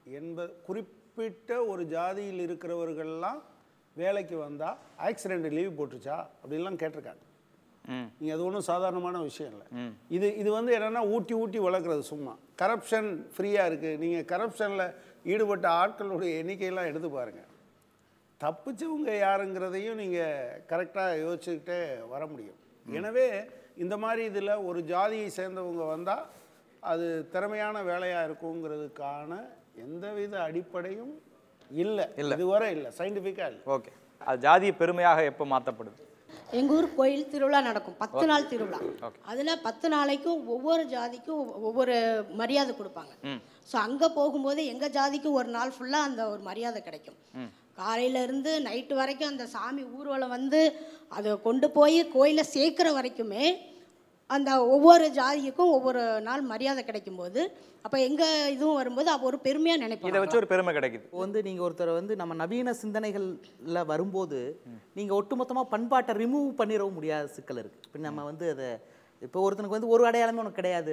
குறிப்பிட்ட ஒரு ஜாதியில் இருக்கிறவர்கள்லாம் வேலைக்கு வந்தால் ஆக்சிடெண்ட் லீவ் போட்டுருச்சா அப்படின்லாம் கேட்டிருக்காங்க. நீங்கள் அது ஒன்றும் சாதாரணமான விஷயம் இல்லை. இது வந்து என்னென்னா ஊட்டி வளர்க்குறது. சும்மா கரப்ஷன் ஃப்ரீயாக இருக்குது. நீங்கள் கரப்ஷனில் ஈடுபட்ட ஆட்களுடைய எண்ணிக்கையெல்லாம் எடுத்து பாருங்கள். தப்பிச்சவங்க யாருங்கிறதையும் நீங்கள் கரெக்டாக யோசிச்சுக்கிட்டே வர முடியும். எனவே இந்த மாதிரி இதில் ஒரு ஜாதியை சேர்ந்தவங்க வந்தால் அது திறமையான வேலையாக இருக்குங்கிறதுக்கான எந்தவித அடிப்படையும் இல்லை, இதுவரை இல்லை, சயின்டிஃபிக்காக இல்லை. ஓகே. அது ஜாதி பெருமையாக எப்போ மாற்றப்படுது? எங்கள் ஊர் கோயில் திருவிழா நடக்கும், 10 நாள் திருவிழா. அதில் 10 நாளைக்கும் ஒவ்வொரு ஜாதிக்கும் ஒவ்வொரு மரியாதை கொடுப்பாங்க. ஸோ அங்கே போகும்போது எங்கள் ஜாதிக்கு ஒரு நாள் ஃபுல்லாக அந்த ஒரு மரியாதை கிடைக்கும். காலையிலேருந்து நைட்டு வரைக்கும் அந்த சாமி ஊர்வலம் வந்து அதை கொண்டு போய் கோயிலில் சேர்க்குற வரைக்குமே அந்த ஒவ்வொரு ஜாதிக்கும் ஒவ்வொரு நாள் மரியாதை கிடைக்கும்போது அப்போ எங்கள் இதுவும் வரும்போது அப்போ ஒரு பெருமையாக நினைப்போம். இதை வச்சு ஒரு பெருமை கிடைக்குது. வந்து நீங்கள் ஒருத்தர் வந்து நம்ம நவீன சிந்தனைகளில் வரும்போது நீங்கள் ஒட்டுமொத்தமாக பண்பாட்டை ரிமூவ் பண்ணிடவும் முடியாத சிக்கல் இருக்குது. இப்போ நம்ம வந்து அதை இப்போ ஒருத்தனுக்கு வந்து ஒரு அடையாளமே உனக்கு கிடையாது,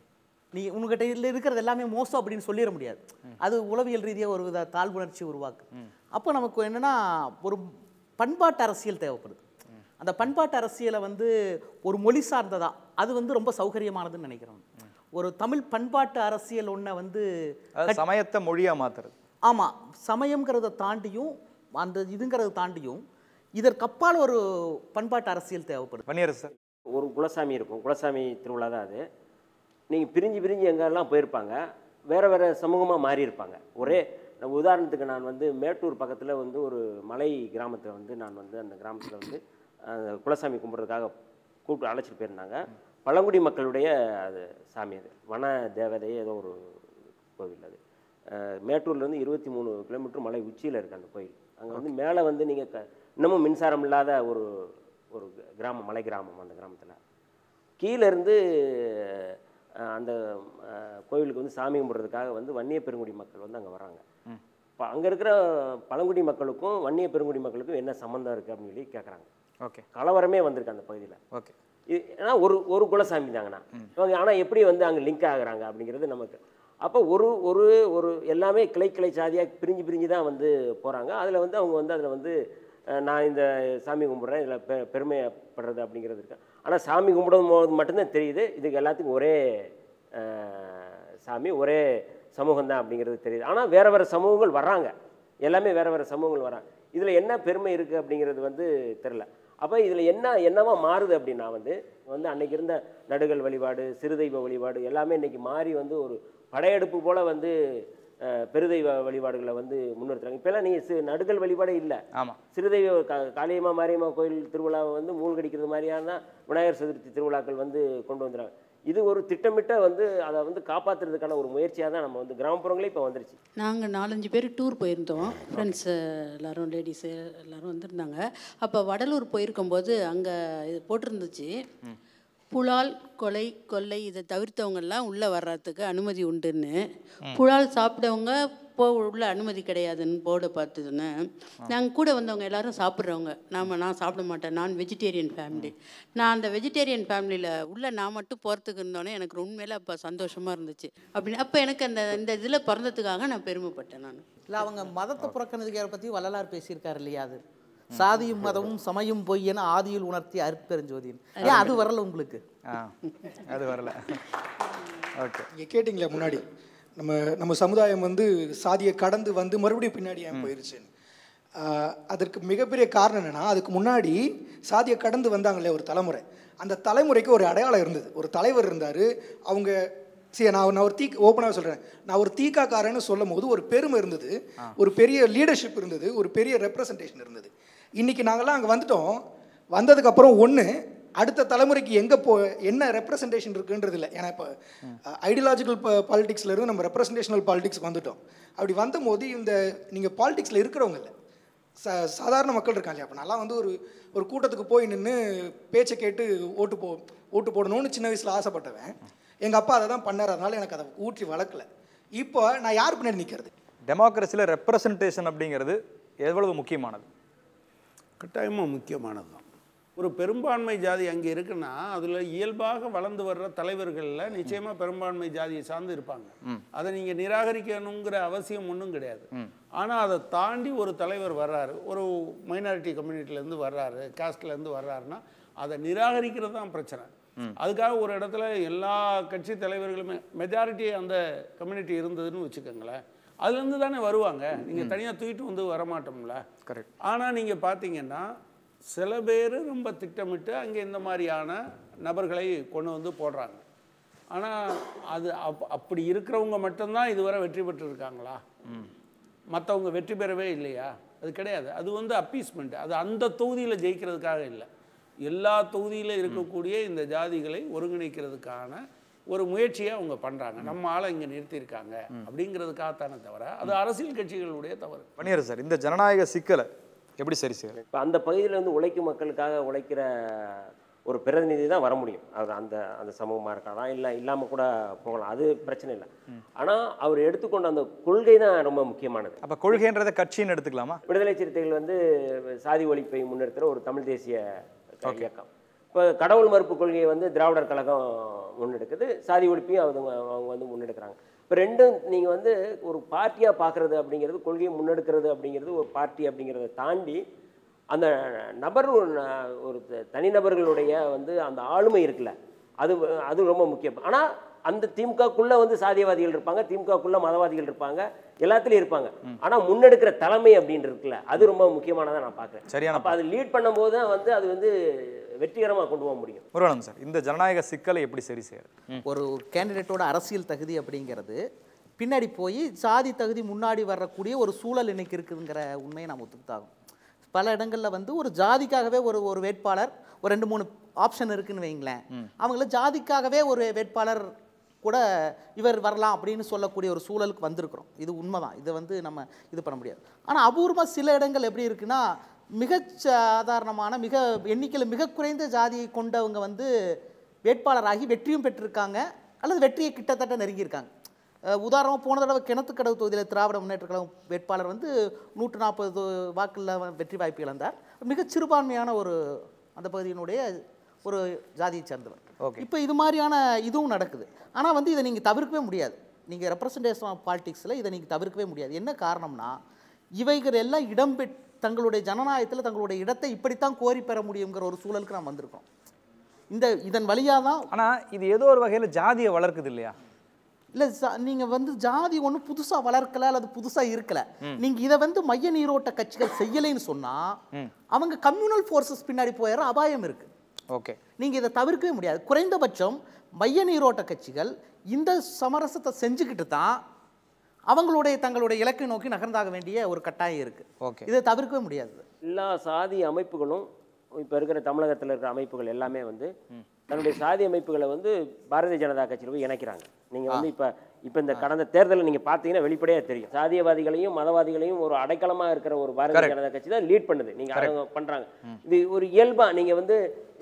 நீ உங்ககிட்ட இருக்கிறது எல்லாமே மோசம் அப்படின்னு சொல்லிட முடியாது. அது உளவியல் ரீதியாக ஒரு வித தாழ்வுணர்ச்சி உருவாக்கு. அப்போ நமக்கு என்னென்னா ஒரு பண்பாட்டு அரசியல் தேவைப்படுது. அந்த பண்பாட்டு அரசியலை வந்து ஒரு மொழி சார்ந்ததா அது வந்து ரொம்ப சௌகரியமானதுன்னு நினைக்கிறோம். ஒரு தமிழ் பண்பாட்டு அரசியல் ஒன்றை வந்து சமயத்தை மொழியாக மாற்றுறது. ஆமாம், சமயங்கிறத தாண்டியும் அந்த இதுங்கிறத தாண்டியும் இதற்கப்பால் ஒரு பண்பாட்டு அரசியல் தேவைப்படுது. வன்னியரசு சார், ஒரு குலசாமி இருக்கும், குலசாமி திருவிழா தான் அது. நீங்கள் பிரிஞ்சு எங்கெல்லாம் போயிருப்பாங்க, வேறு சமூகமாக மாறி இருப்பாங்க. ஒரே உதாரணத்துக்கு நான் வந்து மேட்டூர் பக்கத்தில் வந்து ஒரு மலை கிராமத்தில் வந்து நான் வந்து அந்த கிராமத்தில் வந்து குலசாமி கும்பிட்றதுக்காக கூப்பிட்டு அழைச்சிட்டு போயிருந்தாங்க. பழங்குடி மக்களுடைய அது சாமி, அது வன தேவதையே ஏதோ ஒரு கோவில். அது மேட்டூர்லேருந்து 23 கிலோமீட்டர் மலை உச்சியில் இருக்குது அந்த கோயில். அங்கே வந்து மேலே வந்து நீங்கள் இன்னமும் மின்சாரம் இல்லாத ஒரு கிராமம், மலை கிராமம். அந்த கிராமத்தில் கீழேருந்து அந்த கோவிலுக்கு வந்து சாமி கும்பிட்றதுக்காக வந்து வன்னிய பெருங்குடி மக்கள் வந்து அங்கே வராங்க. இப்போ அங்கே இருக்கிற பழங்குடி மக்களுக்கும் வன்னிய பெருங்குடி மக்களுக்கும் என்ன சம்மந்தம் இருக்குது அப்படின்னு சொல்லி கேட்குறாங்க. ஓகே. கலவரமே வந்திருக்கு அந்த பகுதியில். ஓகே. ஏன்னா ஒரு குலசாமி தாங்கண்ணா இவங்க. ஆனால் எப்படி வந்து அங்கே லிங்க் ஆகுறாங்க அப்படிங்கிறது நமக்கு. அப்போ ஒரு எல்லாமே கிளை சாதியாக பிரிஞ்சு தான் வந்து போகிறாங்க. அதில் வந்து அவங்க வந்து அதில் வந்து நான் இந்த சாமி கும்பிட்றேன், இதில் பெருமைப்படுறது அப்படிங்கிறது இருக்கு. ஆனால் சாமி கும்பிடும் போது மட்டும்தான் தெரியுது இதுக்கு எல்லாத்துக்கும் ஒரே சாமி, ஒரே சமூகம் தான் அப்படிங்கிறது தெரியுது. ஆனால் வேறு சமூகங்கள் வர்றாங்க, எல்லாமே வேறு சமூகங்கள் வராங்க. இதில் என்ன பெருமை இருக்குது அப்படிங்கிறது வந்து தெரில. அப்போ இதில் என்னவா மாறுது அப்படின்னா வந்து அன்னைக்கு இருந்த நடுகள் வழிபாடு, சிறுதெய்வ வழிபாடு எல்லாமே இன்றைக்கி மாறி வந்து ஒரு படையெடுப்பு போல் வந்து பெருதெய்வ வழிபாடுகளை வந்து முன்னிறுத்துறாங்க. இப்போல்லாம் நீங்கள் நடுகள் வழிபாடே இல்லை. ஆமாம், சிறுதெய்வ காளியம்மா மாரியம்மா கோயில் திருவிழாவை வந்து மூழ்கடிக்கிறது மாதிரியான விநாயகர் சதுர்த்தி திருவிழாக்கள் வந்து கொண்டு வந்துடுறாங்க. இது ஒரு திட்டமிட்ட வந்து அதை வந்து காப்பாற்றுறதுக்கான ஒரு முயற்சியாக தான் நம்ம வந்து கிராமப்புறங்களே இப்போ வந்துருச்சு. நாங்கள் 4-5 பேர் டூர் போயிருந்தோம், ஃப்ரெண்ட்ஸு எல்லோரும், லேடிஸு எல்லோரும் வந்திருந்தாங்க. அப்போ வடலூர் போயிருக்கும்போது அங்கே இது போட்டிருந்துச்சு, புலால் கொலை கொள்ளை இதை தவிர்த்தவங்கெல்லாம் உள்ளே வர்றதுக்கு அனுமதி உண்டுன்னு. புலால் சாப்பிட்டவங்க உள்ள அனுமதி கிடையாதுன்னு போர்டை பார்த்துதுன்னு. நாங்கள் கூட வந்தவங்க எல்லோரும் சாப்பிட்றவங்க. நான் சாப்பிட மாட்டேன், நான் வெஜிடேரியன் ஃபேமிலி. நான் அந்த வெஜிடேரியன் ஃபேமிலியில் உள்ள நான் மட்டும் போகிறதுக்கு இருந்தோன்னே எனக்கு உண்மையில அப்போ சந்தோஷமாக இருந்துச்சு. அப்படின்னு அப்போ எனக்கு இந்த இதில் பிறந்ததுக்காக நான் பெருமைப்பட்டேன். நான் இல்லை, அவங்க மதத்தை புறக்கணிக்கிறத பற்றி வள்ளலார் பேசியிருக்காரு இல்லையா? அது சாதியும் மதமும் சமயம் பொய் என ஆதியில் உணர்த்தி அருட்பெருஞ்சோதின்னு. ஏன் அது வரல உங்களுக்கு? அது வரல. ஓகே, நீங்கள் கேட்டிங்களே முன்னாடி நம்ம சமுதாயம் வந்து சாதியை கடந்து வந்து மறுபடியும் பின்னாடி ஏன் போயிருச்சுன்னு. அதற்கு மிகப்பெரிய காரணம் என்னென்னா, அதுக்கு முன்னாடி சாதியை கடந்து வந்தாங்களே ஒரு தலைமுறை, அந்த தலைமுறைக்கு ஒரு அடையாளம் இருந்தது. ஒரு தலைவர் இருந்தார். அவங்க சரி, நான் ஒரு ஓப்பனாக சொல்கிறேன், நான் ஒரு தீக்காக்காரன்னு சொல்லும் போது ஒரு பெருமை இருந்தது, ஒரு பெரிய லீடர்ஷிப் இருந்தது, ஒரு பெரிய ரெப்ரசன்டேஷன் இருந்தது. இன்றைக்கி நாங்கள்லாம் அங்கே வந்துட்டோம். வந்ததுக்கப்புறம் அடுத்த தலைமுறைக்கு என்ன ரெப்ரசன்டேஷன் இருக்குன்றது இல்லை. ஏன்னா இப்போ ஐடியாலஜிக்கல் பாலிடிக்ஸ்லேருந்து நம்ம ரெப்ரசன்டேஷனல் பாலிடிக்ஸ்க்கு வந்துட்டோம். அப்படி வந்தபோது நீங்கள் பாலிடிக்ஸில் இருக்கிறவங்க இல்லை, சாதாரண மக்கள் இருக்காங்க இல்லையா. அப்போ நான்லாம் வந்து ஒரு கூட்டத்துக்கு போய் நின்று பேச்சை கேட்டு ஓட்டு போடணும்னு சின்ன வயசில் ஆசைப்பட்டவன். எங்கள் அப்பா அதை தான் பண்ணார், அதனால் எனக்கு அதை ஊற்றி வளர்க்கல. இப்போ நான் யார் பின்னாடி நிற்கிறது? டெமோக்ரஸியில் ரெப்ரசன்டேஷன் அப்படிங்கிறது எவ்வளவு முக்கியமானது? கட்டாயமாக முக்கியமானது தான். ஒரு பெரும்பான்மை ஜாதி அங்கே இருக்குன்னா அதில் இயல்பாக வளர்ந்து வர்ற தலைவர்களில் நிச்சயமாக பெரும்பான்மை ஜாதியை சார்ந்து இருப்பாங்க. அதை நீங்கள் நிராகரிக்கணுங்கிற அவசியம் ஒன்றும் கிடையாது. ஆனால் அதை தாண்டி ஒரு தலைவர் வர்றாரு, ஒரு மைனாரிட்டி கம்யூனிட்டிலேருந்து வர்றாரு, காஸ்ட்லேருந்து வர்றாருன்னா அதை நிராகரிக்கிறது தான் பிரச்சனை. அதுக்காக ஒரு இடத்துல எல்லா கட்சி தலைவர்களுமே மெஜாரிட்டி அந்த கம்யூனிட்டி இருந்ததுன்னு வச்சுக்கோங்களேன், அதுலேருந்து தானே வருவாங்க. நீங்கள் தனியாக தூக்கிட்டு வந்து வரமாட்டோம்ல. கரெக்ட். ஆனால் நீங்கள் பார்த்தீங்கன்னா சில பேர் ரொம்ப திட்டமிட்டு அங்கே இந்த மாதிரியான நபர்களை கொண்டு வந்து போடுறாங்க. ஆனால் அது அப்படி இருக்கிறவங்க மட்டும்தான் இதுவரை வெற்றி பெற்றிருக்காங்களா? மற்றவங்க வெற்றி பெறவே இல்லையா? அது கிடையாது. அது வந்து அப்பீஸ்மெண்ட். அது அந்த தொகுதியில் ஜெயிக்கிறதுக்காக இல்லை, எல்லா தொகுதியில் இருக்கக்கூடிய இந்த ஜாதிகளை ஒருங்கிணைக்கிறதுக்கான ஒரு முயற்சியை அவங்க பண்ணுறாங்க. நம்ம ஆளை இங்கே நிறுத்தியிருக்காங்க அப்படிங்கிறதுக்காகத்தானே தவிர அது அரசியல் கட்சிகளுடைய தவறு. பண்ணிடுற சார், இந்த ஜனநாயக சிக்கலை எப்படி சரி செய்யலாம்? இப்போ அந்த பகுதியில் வந்து உழைக்கும் மக்களுக்காக உழைக்கிற ஒரு பிரதிநிதி தான் வர முடியும். அவர் அந்த சமூகமாக இருக்கலாம், இல்லை இல்லாமல் கூட போகலாம், அது பிரச்சனை இல்லை. ஆனால் அவர் எடுத்துக்கொண்ட அந்த கொள்கை தான் ரொம்ப முக்கியமானது. அப்போ கொள்கைன்றதை கட்சின்னு எடுத்துக்கலாமா? விடுதலை சிறுத்தைகள் வந்து சாதி ஒழிப்பை முன்னிறுத்துகிற ஒரு தமிழ் தேசிய இயக்கம். இப்போ கடவுள் மறுப்பு கொள்கையை வந்து திராவிடர் கழகம் முன்னெடுக்குது, சாதி ஒழிப்பையும் அவங்க வந்து முன்னெடுக்கிறாங்க. இப்போ ரெண்டும் நீங்கள் வந்து ஒரு பார்ட்டியாக பார்க்குறது அப்படிங்கிறது, கொள்கையை முன்னெடுக்கிறது அப்படிங்கிறது ஒரு பார்ட்டி அப்படிங்கிறத தாண்டி அந்த நபர் ஒரு தனிநபர்களுடைய வந்து அந்த ஆளுமை இருக்குல்ல, அது ரொம்ப முக்கியம். ஆனால் அந்த திமுகக்குள்ளே வந்து சாதியவாதிகள் இருப்பாங்க, திமுகக்குள்ளே மதவாதிகள் இருப்பாங்க, எல்லாத்துலேயும் இருப்பாங்க. ஆனால் முன்னெடுக்கிற தலைமை அப்படின்னு இருக்குல்ல, அது ரொம்ப முக்கியமானதாக நான் பார்க்குறேன். சரியான. அப்போ அது லீட் பண்ணும்போது தான் வந்து அது வந்து வெற்றிகரமாக கொண்டு போக முடியும். முருகானந்தம் சார், இந்த ஜனநாயக சிக்கலை எப்படி சரி செய்யறது? ஒரு கேண்டிடேட்டோட அரசியல் தகுதி அப்படிங்கிறது பின்னாடி போய் சாதி தகுதி முன்னாடி வரக்கூடிய ஒரு சூழல் இன்னைக்கு இருக்குதுங்கிற உண்மையை நாம் ஒத்துக்கிட்டாகும். பல இடங்களில் வந்து ஒரு ஜாதிக்காகவே ஒரு வேட்பாளர், ஒரு 2-3 ஆப்ஷன் இருக்குன்னு வைங்களேன், அவங்கள ஜாதிக்காகவே ஒரு வேட்பாளர் கூட இவர் வரலாம் அப்படின்னு சொல்லக்கூடிய ஒரு சூழலுக்கு வந்திருக்கிறோம். இது உண்மைதான், இதை வந்து நம்ம இது பண்ண முடியாது. ஆனால் அபூர்வமாக சில இடங்கள் எப்படி இருக்குன்னா, மிக சாதாரணமான எண்ணிக்கையில் மிக குறைந்த ஜாதியை கொண்டவங்க வந்து வேட்பாளராகி வெற்றியும் பெற்றிருக்காங்க, அல்லது வெற்றியை கிட்டத்தட்ட நெருங்கியிருக்காங்க. உதாரணமாக போன தடவை கிணத்துக்கடவு தொகுதியில் திராவிட முன்னேற்ற கழகம் வேட்பாளர் வந்து 140 வாக்கில் வெற்றி வாய்ப்பு இழந்தார். மிகச் சிறுபான்மையான அந்த பகுதியினுடைய ஒரு ஜாதியை சேர்ந்தவர். இப்போ இது மாதிரியான இதுவும் நடக்குது. ஆனால் வந்து இதை நீங்கள் தவிர்க்கவே முடியாது. நீங்கள் ரெப்ரசன்டேஷன் ஆஃப் பாலிடிக்ஸில் இதை நீங்கள் தவிர்க்கவே முடியாது. என்ன காரணம்னா, இவைகள் எல்லாம் தங்களுடைய ஜனநாயகத்தில் தங்களுடைய இடத்தை இப்படித்தான் கோரி பெற முடியுங்கிற ஒரு சூழலுக்கு நாம் வந்திருக்கோம். இதன் வழியாக தான். ஆனால் இது ஏதோ ஒரு வகையில் ஜாதியை வளர்க்குது இல்லையா? இல்லை, நீங்கள் வந்து ஜாதி ஒன்றும் புதுசாக வளர்க்கலை அல்லது புதுசாக இருக்கலை. நீங்கள் இதை வந்து மைய நீரோட்ட கட்சிகள் செய்யலைன்னு சொன்னால் அவங்க கம்யூனல் ஃபோர்ஸஸ் பின்னாடி போயிடுற அபாயம் இருக்குது. ஓகே, நீங்கள் இதை தவிர்க்கவே முடியாது. குறைந்தபட்சம் மைய நீரோட்ட கட்சிகள் இந்த சமரசத்தை செஞ்சுக்கிட்டு தான் தங்களுடைய இலக்கை நோக்கி நகர்ந்தாக வேண்டிய ஒரு கட்டாயம் இருக்குது. ஓகே, இதை தவிர்க்கவே முடியாது. எல்லா சாதி அமைப்புகளும் இப்போ இருக்கிற தமிழகத்தில் இருக்கிற அமைப்புகள் எல்லாமே வந்து தன்னுடைய சாதி அமைப்புகளை வந்து பாரதிய ஜனதா கட்சியில் போய் இணைக்கிறாங்க. நீங்கள் வந்து இப்போ இந்த கடந்த தேர்தலில் நீங்கள் பார்த்தீங்கன்னா வெளிப்படையாக தெரியும், சாதியவாதிகளையும் மதவாதிகளையும் ஒரு அடைக்கலமாக இருக்கிற ஒரு பாரதிய ஜனதா கட்சி தான் லீட் பண்ணுது. நீங்கள் அதை பண்ணுறாங்க. இது ஒரு இயல்பாக நீங்கள் வந்து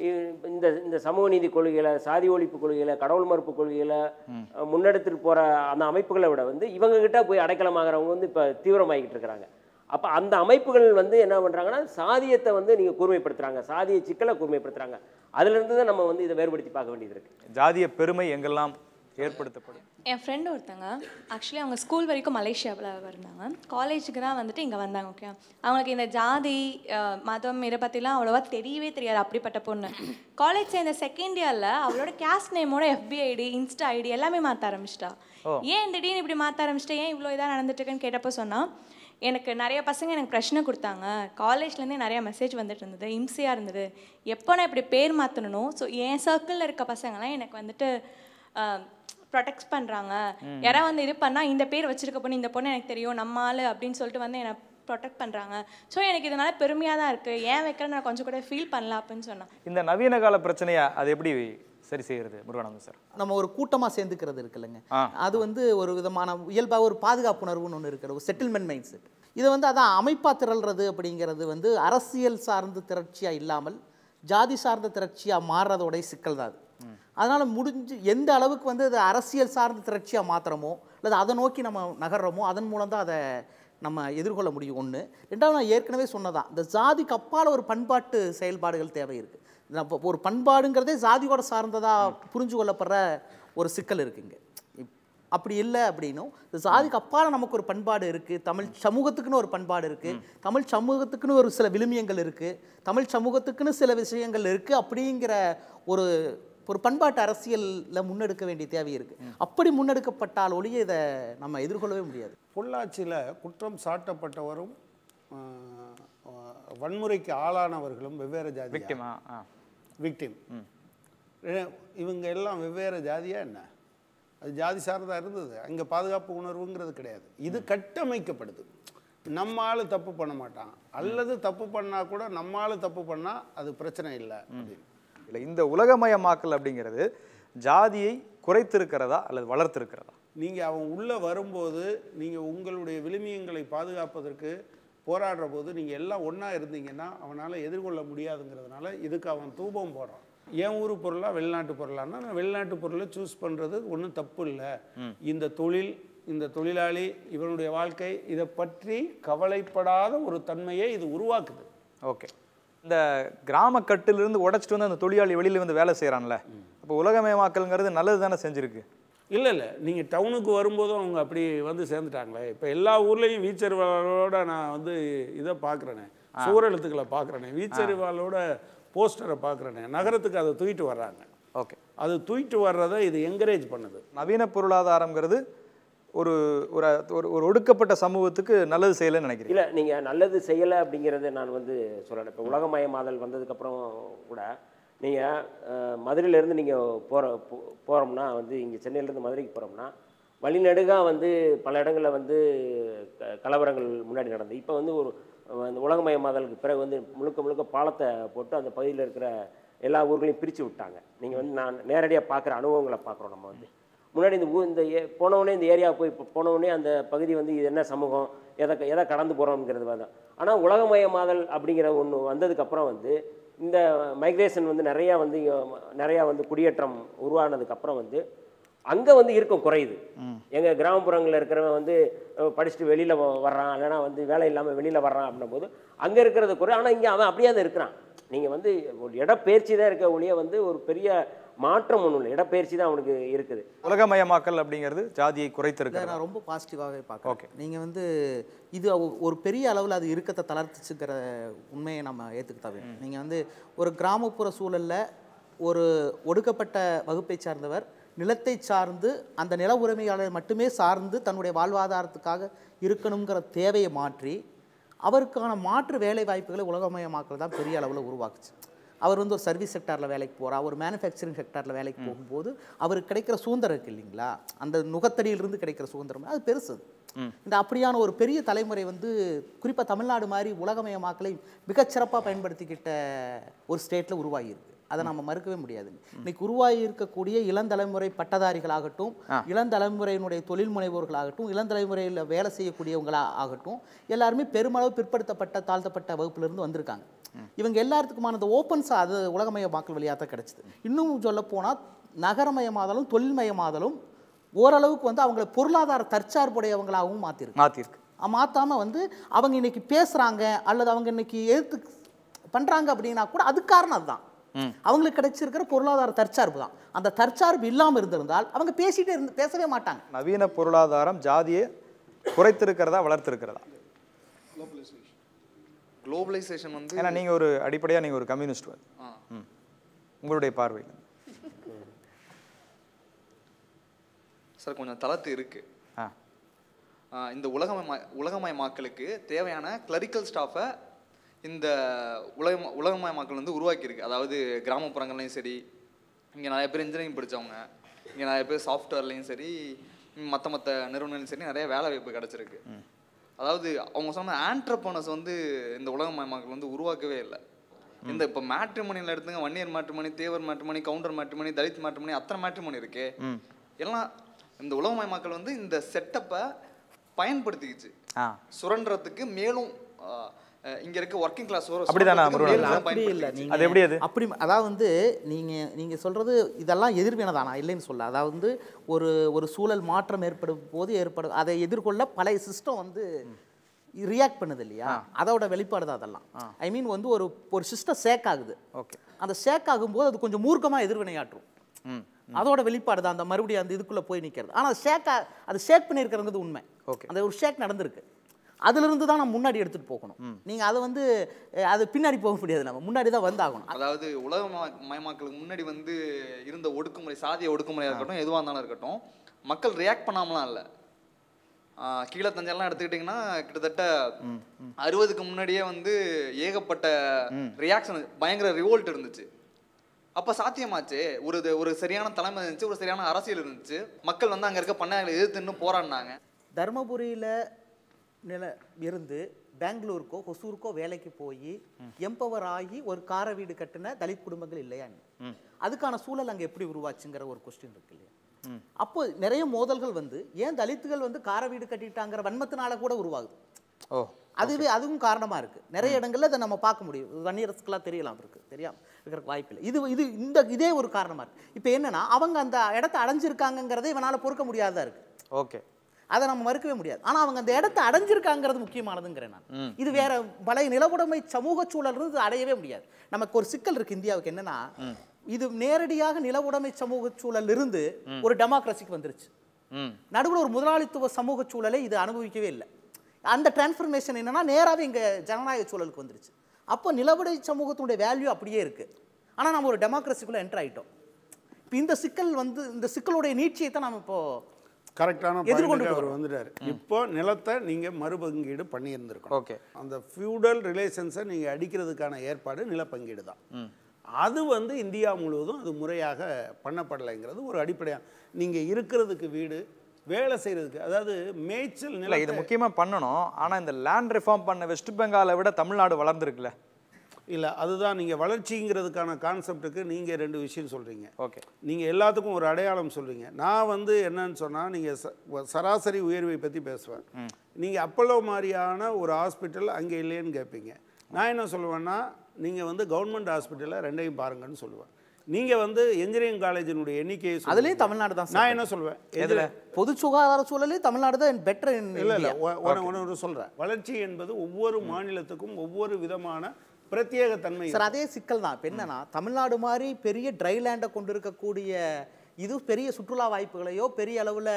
இந்த சமூக நீதி கொள்கைகளை, சாதி ஒழிப்பு கொள்கைகளை, கடவுள் மறுப்பு கொள்கைகளை முன்னெடுத்துட்டு போகிற அந்த அமைப்புகளை விட வந்து இவங்ககிட்ட போய் அடைக்கலமாகறவங்க வந்து இப்போ தீவிரமாகிட்டு இருக்கிறாங்க. அப்போ அந்த அமைப்புகள் வந்து என்ன பண்ணுறாங்கன்னா, சாதியத்தை வந்து நீங்கள் கூர்மைப்படுத்துகிறாங்க, சாதிய சிக்கலை கூர்மைப்படுத்துகிறாங்க. அதுலேருந்து தான் நம்ம வந்து இதை வேறுபடுத்தி பார்க்க வேண்டியது இருக்குது. ஜாதிய பெருமை எங்கெல்லாம் ஏற்படுத்தப்படும். என் ஃப்ரெண்டு ஒருத்தங்க ஆக்சுவலி அவங்க ஸ்கூல் வரைக்கும் மலேசியாவில் இருந்தாங்க. காலேஜுக்கு தான் வந்துட்டு இங்கே வந்தாங்க. ஓகே, அவங்களுக்கு இந்த ஜாதி மதம் இதை பற்றிலாம் அவ்வளோவா தெரியவே தெரியாது. அப்படிப்பட்ட பொண்ணு காலேஜ் சேர்ந்த செகண்ட் இயரில் அவளோட கேஸ்ட் நேமோட FB ஐடி, இன்ஸ்டா ஐடி எல்லாமே மாற்ற ஆரம்பிச்சிட்டா. ஏன் திடீர்னு இப்படி மாற்ற ஆரம்பிச்சிட்டா, ஏன் இவ்வளோ இதாக நடந்துட்டுருக்குன்னு கேட்டப்போ சொன்னால், எனக்கு நிறைய பசங்க எனக்கு பிரச்சனை கொடுத்தாங்க, காலேஜ்லேருந்தே நிறையா மெசேஜ் வந்துட்டு இருந்தது, இம்சையாக இருந்தது, எப்போ நான் இப்படி பேர் மாற்றணும். ஸோ என் சர்க்கிளில் இருக்க பசங்களாம் எனக்கு வந்துட்டு ப்ரொடெக்ட் பண்ணுறாங்க. யாராவது வந்து இது பண்ணால் இந்த பேர் வச்சிருக்க பொண்ணு, இந்த பொண்ணு எனக்கு தெரியும், நம்ம ஆள் அப்படின்னு சொல்லிட்டு வந்து என்னை ப்ரொடெக்ட் பண்ணுறாங்க. ஸோ எனக்கு இதனால பெருமையாக தான் இருக்குது, ஏன் வைக்கிறேன் நான் கொஞ்சம் கூட ஃபீல் பண்ணல அப்படின்னு சொன்னேன். இந்த நவீன கால பிரச்சனையா அது எப்படி சரி செய்யறது முருகானந்தம் சார்? நம்ம ஒரு கூட்டமாக சேர்ந்துக்கிறது இருக்குல்லங்க, அது வந்து ஒரு விதமான இயல்பாக ஒரு பாதுகாப்புணர்வுன்னு ஒன்று இருக்கிற ஒரு செட்டில்மெண்ட் மைண்ட் செட். இதை வந்து அதான் அமைப்பாக திரள்றது அப்படிங்கிறது வந்து அரசியல் சார்ந்த திரட்சியாக இல்லாமல் ஜாதி சார்ந்த திரட்சியாக மாறுறதோடைய சிக்கல் தான் அது. அதனால் முடிஞ்சு எந்த அளவுக்கு வந்து அது அரசியல் சார்ந்த திரட்சியாக மாற்றுறோமோ அல்லது அதை நோக்கி நம்ம நகர்றோமோ அதன் மூலம் தான் அதை நம்ம எதிர்கொள்ள முடியும். ஒன்று. ரெண்டாவது, நான் ஏற்கனவே சொன்னதான், இந்த ஜாதிக்கு அப்பால் ஒரு பண்பாட்டு செயல்பாடுகள் தேவை இருக்குது. ஒரு பண்பாடுங்கிறதே ஜாதியோட சார்ந்ததாக புரிஞ்சு கொள்ளப்படுற ஒரு சிக்கல் இருக்குங்க. அப்படி இல்லை அப்படின்னும் இந்த ஜாதிக்கு அப்பால் நமக்கு ஒரு பண்பாடு இருக்குது, தமிழ் சமூகத்துக்குன்னு ஒரு பண்பாடு இருக்குது, தமிழ் சமூகத்துக்குன்னு ஒரு சில விழுமியங்கள் இருக்குது, தமிழ் சமூகத்துக்குன்னு சில விஷயங்கள் இருக்குது. அப்படிங்கிற ஒரு ஒரு பண்பாட்டு அரசியலில் முன்னெடுக்க வேண்டிய தேவை இருக்குது. அப்படி முன்னெடுக்கப்பட்டால் ஒழிய இதை நம்ம எதிர்கொள்ளவே முடியாது. பொள்ளாச்சியில் குற்றம் சாட்டப்பட்டவரும் வன்முறைக்கு ஆளானவர்களும் வெவ்வேறு ஜாதி. விக்டிம் இவங்க எல்லாம் வெவ்வேறு ஜாதியாக என்ன? அது ஜாதி சார்ந்தா இருந்தது. அங்கே பாதுகாப்பு உணர்வுங்கிறது கிடையாது. இது கட்டமைக்கப்படுது. நம்ம ஆள் தப்பு பண்ண மாட்டான், அல்லது தப்பு பண்ணால் கூட நம்ம ஆள் தப்பு பண்ணால் அது பிரச்சனை இல்லை அப்படின்னு. இல்லை, இந்த உலகமயமாக்கல் அப்படிங்கிறது ஜாதியை குறைத்திருக்கிறதா அல்லது வளர்த்திருக்கிறதா? நீங்கள் அவன் உள்ளே வரும்போது நீங்கள் உங்களுடைய விழுமியங்களை பாதுகாப்பதற்கு போராடுற போது நீங்கள் எல்லாம் ஒன்றா இருந்தீங்கன்னா அவனால் எதிர்கொள்ள முடியாதுங்கிறதுனால இதுக்கு அவன் தூபம் போடுறான். என் ஊர் பொருளாக வெளிநாட்டு பொருளானா நான் வெளிநாட்டு பொருளை சூஸ் பண்ணுறது ஒன்றும் தப்பு இல்லை. இந்த தொழில், இந்த தொழிலாளி, இவனுடைய வாழ்க்கை, இதை பற்றி கவலைப்படாத ஒரு தன்மையை இது உருவாக்குது. ஓகே, இந்த கிராம கட்டிலிருந்து உடைச்சிட்டு வந்து அந்த தொழிலாளி வெளியில் வந்து வேலை செய்கிறான்ல, அப்போ உலகமயமாக்கல்ங்கிறது நல்லது தானே செஞ்சுருக்கு? இல்லை இல்லை, நீங்கள் டவுனுக்கு வரும்போதும் அவங்க அப்படி வந்து சேர்ந்துட்டாங்களே. இப்போ எல்லா ஊர்லேயும் வீச்சறிவாளோட நான் வந்து இதை பார்க்குறேனே, சுவரெழுத்துக்களை பார்க்குறேனே, வீச்சறிவாளோட போஸ்டரை பார்க்குறேனே, நகரத்துக்கு அதை தூக்கிட்டு வர்றாங்க. ஓகே, அது தூக்கிட்டு வர்றதை இது என்கரேஜ் பண்ணுது. நவீன பொருளாதாரங்கிறது ஒரு ஒரு ஒடுக்கப்பட்ட சமூகத்துக்கு நல்லது செய்யலைன்னு நினைக்கிறேன். இல்லை, நீங்கள் நல்லது செய்யலை அப்படிங்கிறத நான் வந்து சொல்லலை. இப்போ உலகமயமாதல் வந்ததுக்கப்புறம் கூட நீங்கள் மதுரையிலேருந்து நீங்கள் போகிறோம்னா வந்து இங்கே சென்னையிலேருந்து மதுரைக்கு போகிறோம்னா வழிநெடுகாக வந்து பல இடங்களில் வந்து கலவரங்கள் முன்னாடி நடந்தது. இப்போ வந்து அந்த உலகமயமாதலுக்கு பிறகு வந்து முழுக்க முழுக்க பாலத்தை போட்டு அந்த பகுதியில் இருக்கிற எல்லா ஊர்களையும் பிரித்து விட்டாங்க. நீங்கள் வந்து நான் நேரடியாக பார்க்குற அனுபவங்களை பார்க்குறோம். நம்ம வந்து முன்னாடி இந்த போனவுடனே இந்த ஏரியா போய் போனவுடனே அந்த பகுதி வந்து இது என்ன சமூகம், எதை கடந்து போகிறோம்ங்கிறது தான். ஆனால் உலகமயமாதல் அப்படிங்கிற ஒன்று வந்ததுக்கப்புறம் வந்து இந்த மைக்ரேஷன் வந்து நிறையா வந்து குடியேற்றம் உருவானதுக்கப்புறம் வந்து அங்கே வந்து இருக்கும் குறையுது. எங்கள் கிராமப்புறங்களில் இருக்கிறவன் வந்து படிச்சுட்டு வெளியில் வர்றான், இல்லைனா வந்து வேலை இல்லாமல் வெளியில் வர்றான் அப்படின்னும் போது அங்கே இருக்கிறது குறை. ஆனால் இங்கே அவன் அப்படியே தான் இருக்கிறான். நீங்கள் வந்து ஒரு இடப்பெயர்ச்சி தான் இருக்க ஒழிய வந்து ஒரு பெரிய மாற்றம் ஒன்றும் இல்லை, இடப்பெயர்ச்சி தான் அவனுக்கு இருக்குது. உலகமயமாக்கல் அப்படிங்கிறது ஜாதியை குறைத்திருக்கு. நான் ரொம்ப பாசிட்டிவாகவே பார்க்குறேன். ஓகே, நீங்கள் வந்து இது ஒரு பெரிய அளவில் அது இருக்கத்தை தளர்த்துச்சுங்கிற உண்மையை நம்ம ஏற்றுக்க தவிர, நீங்கள் வந்து ஒரு கிராமப்புற சூழலில் ஒரு ஒடுக்கப்பட்ட வகுப்பை சார்ந்தவர் நிலத்தை சார்ந்து அந்த நில உரிமையாளரை மட்டுமே சார்ந்து தன்னுடைய வாழ்வாதாரத்துக்காக இருக்கணுங்கிற தேவையை மாற்றி அவருக்கான மாற்று வேலை வாய்ப்புகளை உலகமயமாக்கல் தான் பெரிய அளவில் உருவாக்குச்சு. அவர் வந்து ஒரு சர்வீஸ் செக்டாரில் வேலைக்கு போகிறார், ஒரு மேனுஃபேக்சரிங் செக்டாரில் வேலைக்கு போகும்போது அவருக்கு கிடைக்கிற சுதந்திரம் இருக்குது இல்லைங்களா, அந்த நுகத்தடியிலிருந்து கிடைக்கிற சுதந்திரம் அது பெருசு. இந்த அப்படியான ஒரு பெரிய தலைமுறை வந்து குறிப்பாக தமிழ்நாடு மாதிரி உலகமயமாக்கலை மிகச்சிறப்பாக பயன்படுத்திக்கிட்ட ஒரு ஸ்டேட்டில் உருவாகியிருக்கு. அதை நம்ம மறுக்கவே முடியாது. இன்னைக்கு உருவாகி இருக்கக்கூடிய இளந்தலைமுறை பட்டதாரிகளாகட்டும், இளந்தலைமுறையினுடைய தொழில் முனைவோர்களாகட்டும், இளந்தலைமுறையில் வேலை செய்யக்கூடியவங்களாகட்டும், எல்லாருமே பெருமளவு பிற்படுத்தப்பட்ட தாழ்த்தப்பட்ட வகுப்பிலிருந்து வந்திருக்காங்க. இவங்க எல்லாத்துக்குமான அந்த ஓப்பன்ஸ் அது உலகமயமாக்கல் வழியாக தான் கிடைச்சிது. இன்னும் சொல்ல போனால் நகரமயமாதலும் தொழில்மயமாதலும் ஓரளவுக்கு வந்து அவங்களை பொருளாதார தற்சார்புடையவங்களாகவும் மாற்றிருக்கு. மாற்றாமல் வந்து அவங்க இன்னைக்கு பேசுகிறாங்க அல்லது அவங்க இன்னைக்கு எதிர்த்து பண்ணுறாங்க அப்படின்னா கூட அது காரணம் அதுதான். அவங்களுக்கு கிடைச்சிருக்கிற பொருளாதார தற்சார்பு தான். அந்த தற்சார்பு இல்லாமல் இருந்திருந்தால் அவங்க பேசவே மாட்டாங்க. நவீன பொருளாதாரம் ஜாதியை குறைத்திருக்கிறதா வளர்த்திருக்கிறதா? குளோபலைசேஷன் வந்து, ஏன்னா நீங்கள் ஒரு அடிப்படையாக நீங்கள் ஒரு கம்யூனிஸ்ட், உங்களுடைய பார்வையில் சார் கொஞ்சம் தளர்த்து இருக்கு. இந்த உலகமயமாக்கலுக்கு தேவையான கிளரிக்கல் ஸ்டாஃபை இந்த உலகமயமாக்கல் வந்து உருவாக்கியிருக்கு. அதாவது கிராமப்புறங்கள்லையும் சரி, இங்கே நிறைய பேர் இன்ஜினியரிங் படித்தவங்க, இங்கே நிறைய பேர் சாஃப்ட்வேர்லையும் சரி, மற்ற நிறுவனங்களையும் சரி நிறைய வேலை வாய்ப்பு கிடச்சிருக்கு. அதாவது அவங்க சொன்ன ஆண்டர்பிரனர்ஸ் வந்து இந்த உலகமயமாக்கல் வந்து உருவாக்கவே இல்லை. இந்த இப்போ மேட்ரிமோனியில் எடுத்துங்க, Vanniyar matrimony, Thevar matrimony, Gounder matrimony, Dalit matrimony, அத்தனை மேட்ரிமோனி இருக்கு. எல்லாம் இந்த உலகமயமாக்கல் வந்து இந்த செட்டப்பை பயன்படுத்திக்கிச்சு சுரண்டறதுக்கு. மேலும் இங்க இருக்க ஒர்க்கிங் கிளாஸ் அப்படி அதாவது நீங்க சொல்றது இதெல்லாம் எதிர்வினதானா இல்லைன்னு சொல்ல. அதாவது ஒரு சூழல் மாற்றம் ஏற்படும் போது அதை எதிர்கொள்ள பழைய சிஸ்டம் வந்து ரியாக்ட் பண்ணுது இல்லையா, அதோட வெளிப்பாடு தான் அதெல்லாம். ஐ மீன் வந்து ஒரு சிஸ்டம் சேக் ஆகுது. அந்த சேக் ஆகும்போது அது கொஞ்சம் மூர்க்கமாக எதிர்வினையாற்றும். அதோட வெளிப்பாடு தான் அந்த மறுபடியும் அந்த இதுக்குள்ளே போய் நிற்கிறது. ஆனால் அது ஷேக் பண்ணியிருக்கிறது உண்மை. அந்த ஒரு ஷேக் நடந்திருக்கு. அதிலிருந்து தான் நம்ம முன்னாடி எடுத்துகிட்டு போகணும். நீங்கள் அதை வந்து அது பின்னாடி போக முடியாது, நம்ம முன்னாடி தான் வந்தாகணும். அதாவது உலகமயமாக்கலுக்கு முன்னாடி வந்து இருந்த ஒடுக்குமுறை, சாதிய ஒடுக்குமுறையாக இருக்கட்டும், எதுவாக இருந்தாலும் இருக்கட்டும், மக்கள் ரியாக்ட் பண்ணாமலாம் இல்லை. கீழே தஞ்செல்லாம் எடுத்துக்கிட்டிங்கன்னா கிட்டத்தட்ட 60க்கு முன்னாடியே வந்து ஏகப்பட்ட ரியாக்ஷன், பயங்கர ரிவோல்ட் இருந்துச்சு. அப்போ சாத்தியமாச்சு. ஒரு சரியான தலைமை இருந்துச்சு, ஒரு சரியான அரசியல் இருந்துச்சு. மக்கள் வந்து அங்கே இருக்க பண்ணையாளர்களை எதிர்த்துன்னு போராடினாங்க. தர்மபுரியில் இருந்து பெங்களூருக்கோ ஹொசூருக்கோ வேலைக்கு போய் எம்பவர் ஆகி ஒரு கார வீடு கட்டின தலித் குடும்பங்கள் இல்லையா? அதுக்கான சூழல் அங்கே எப்படி உருவாச்சுங்கிற ஒரு கொஸ்டின் இருக்கு இல்லையா? அப்போ நிறைய மோதல்கள் வந்து ஏன் தலித்துகள் வந்து கார வீடு கட்டிட்டாங்கிற வன்மத்தினால கூட உருவாகுது. அதுவும் காரணமா இருக்கு. நிறைய இடங்கள்ல அதை நம்ம பார்க்க முடியும். வன்னியரசுக்கெல்லாம் தெரியலாம், தெரியாம இருக்கிற வாய்ப்பில்லை. இதே ஒரு காரணமா இருக்கு. இப்போ என்னன்னா அவங்க அந்த இடத்தை அடைஞ்சிருக்காங்கிறதை இவனால பொறுக்க முடியாதா இருக்கு. ஓகே, அதை நம்ம மறுக்கவே முடியாது. ஆனால் அவங்க அந்த இடத்தை அடைஞ்சிருக்காங்கிறது முக்கியமானதுங்கிறேன் நான். இது வேற பழைய நிலவுடைமை சமூக சூழல் இருந்து அடையவே முடியாது. நமக்கு ஒரு சிக்கல் இருக்கு இந்தியாவுக்கு. என்னன்னா இது நேரடியாக நிலவுடைமை சமூக சூழல் இருந்து ஒரு டெமோக்ரஸிக்கு வந்துருச்சு. நடுவில் ஒரு முதலாளித்துவ சமூக சூழலை இது அனுபவிக்கவே இல்லை. அந்த டிரான்ஸ்ஃபர்மேஷன் என்னன்னா நேராகவே இங்கே ஜனநாயக சூழலுக்கு வந்துருச்சு. அப்போ நிலவுடை சமூகத்தினுடைய வேல்யூ அப்படியே இருக்கு. ஆனால் நம்ம ஒரு டெமோக்ரஸிக்குள்ளே என்டர் ஆகிட்டோம். இப்போ இந்த சிக்கலுடைய நீட்சியை தான் நம்ம இப்போ கரெக்டான பாயிண்ட்டுக்கு அவர் வந்துட்டார். இப்போ நிலத்தை நீங்கள் மறுபங்கீடு பண்ணியிருந்திருக்கோம். ஓகே, அந்த ஃபியூடல் ரிலேஷன்ஸை நீங்கள் அடிக்கிறதுக்கான ஏற்பாடு நிலப்பங்கீடு தான். அது வந்து இந்தியா முழுவதும் அது முறையாக பண்ணப்படலைங்கிறது ஒரு அடிப்படையாக. நீங்கள் இருக்கிறதுக்கு வீடு, வேலை செய்கிறதுக்கு, அதாவது மேய்ச்சல் நிலம், இது முக்கியமாக பண்ணணும். ஆனால் இந்த லேண்ட் ரிஃபார்ம் பண்ண வெஸ்ட் பெங்காலை விட தமிழ்நாடு வளர்ந்துருக்குல்ல? இல்லை, அதுதான் நீங்கள் வளர்ச்சிங்கிறதுக்கான கான்செப்டுக்கு நீங்கள் 2 விஷயம் சொல்கிறீங்க. ஓகே, நீங்கள் எல்லாத்துக்கும் ஒரு அடையாளம் சொல்கிறீங்க. நான் வந்து என்னன்னு சொன்னால், நீங்கள் சராசரி உயர்வை பற்றி பேசுவேன். நீங்கள் அப்போலோ மாதிரியான ஒரு ஹாஸ்பிட்டல் அங்கே இல்லைன்னு கேட்பீங்க. நான் என்ன சொல்லுவேன்னா, நீங்கள் வந்து கவர்மெண்ட் ஹாஸ்பிட்டலில் 2ஐயும் பாருங்கன்னு சொல்லுவேன். நீங்கள் வந்து என்ஜினியரிங் காலேஜினுடைய எண்ணிக்கையை அதுலேயும் தமிழ்நாடு தான். நான் என்ன சொல்லுவேன், இதில் பொது சுகாதார சூழலே தமிழ்நாடு தான் பெட்டர். இல்லை ஒன்று சொல்கிறேன், வளர்ச்சி என்பது ஒவ்வொரு மாநிலத்துக்கும் ஒவ்வொரு விதமான பிரத்யேக தன்மை சார். அதே சிக்கல் தான். இப்போ என்னன்னா, தமிழ்நாடு மாதிரி பெரிய ட்ரை லேண்டை கொண்டு இருக்கக்கூடிய இது பெரிய சுற்றுலா வாய்ப்புகளையோ பெரிய அளவில்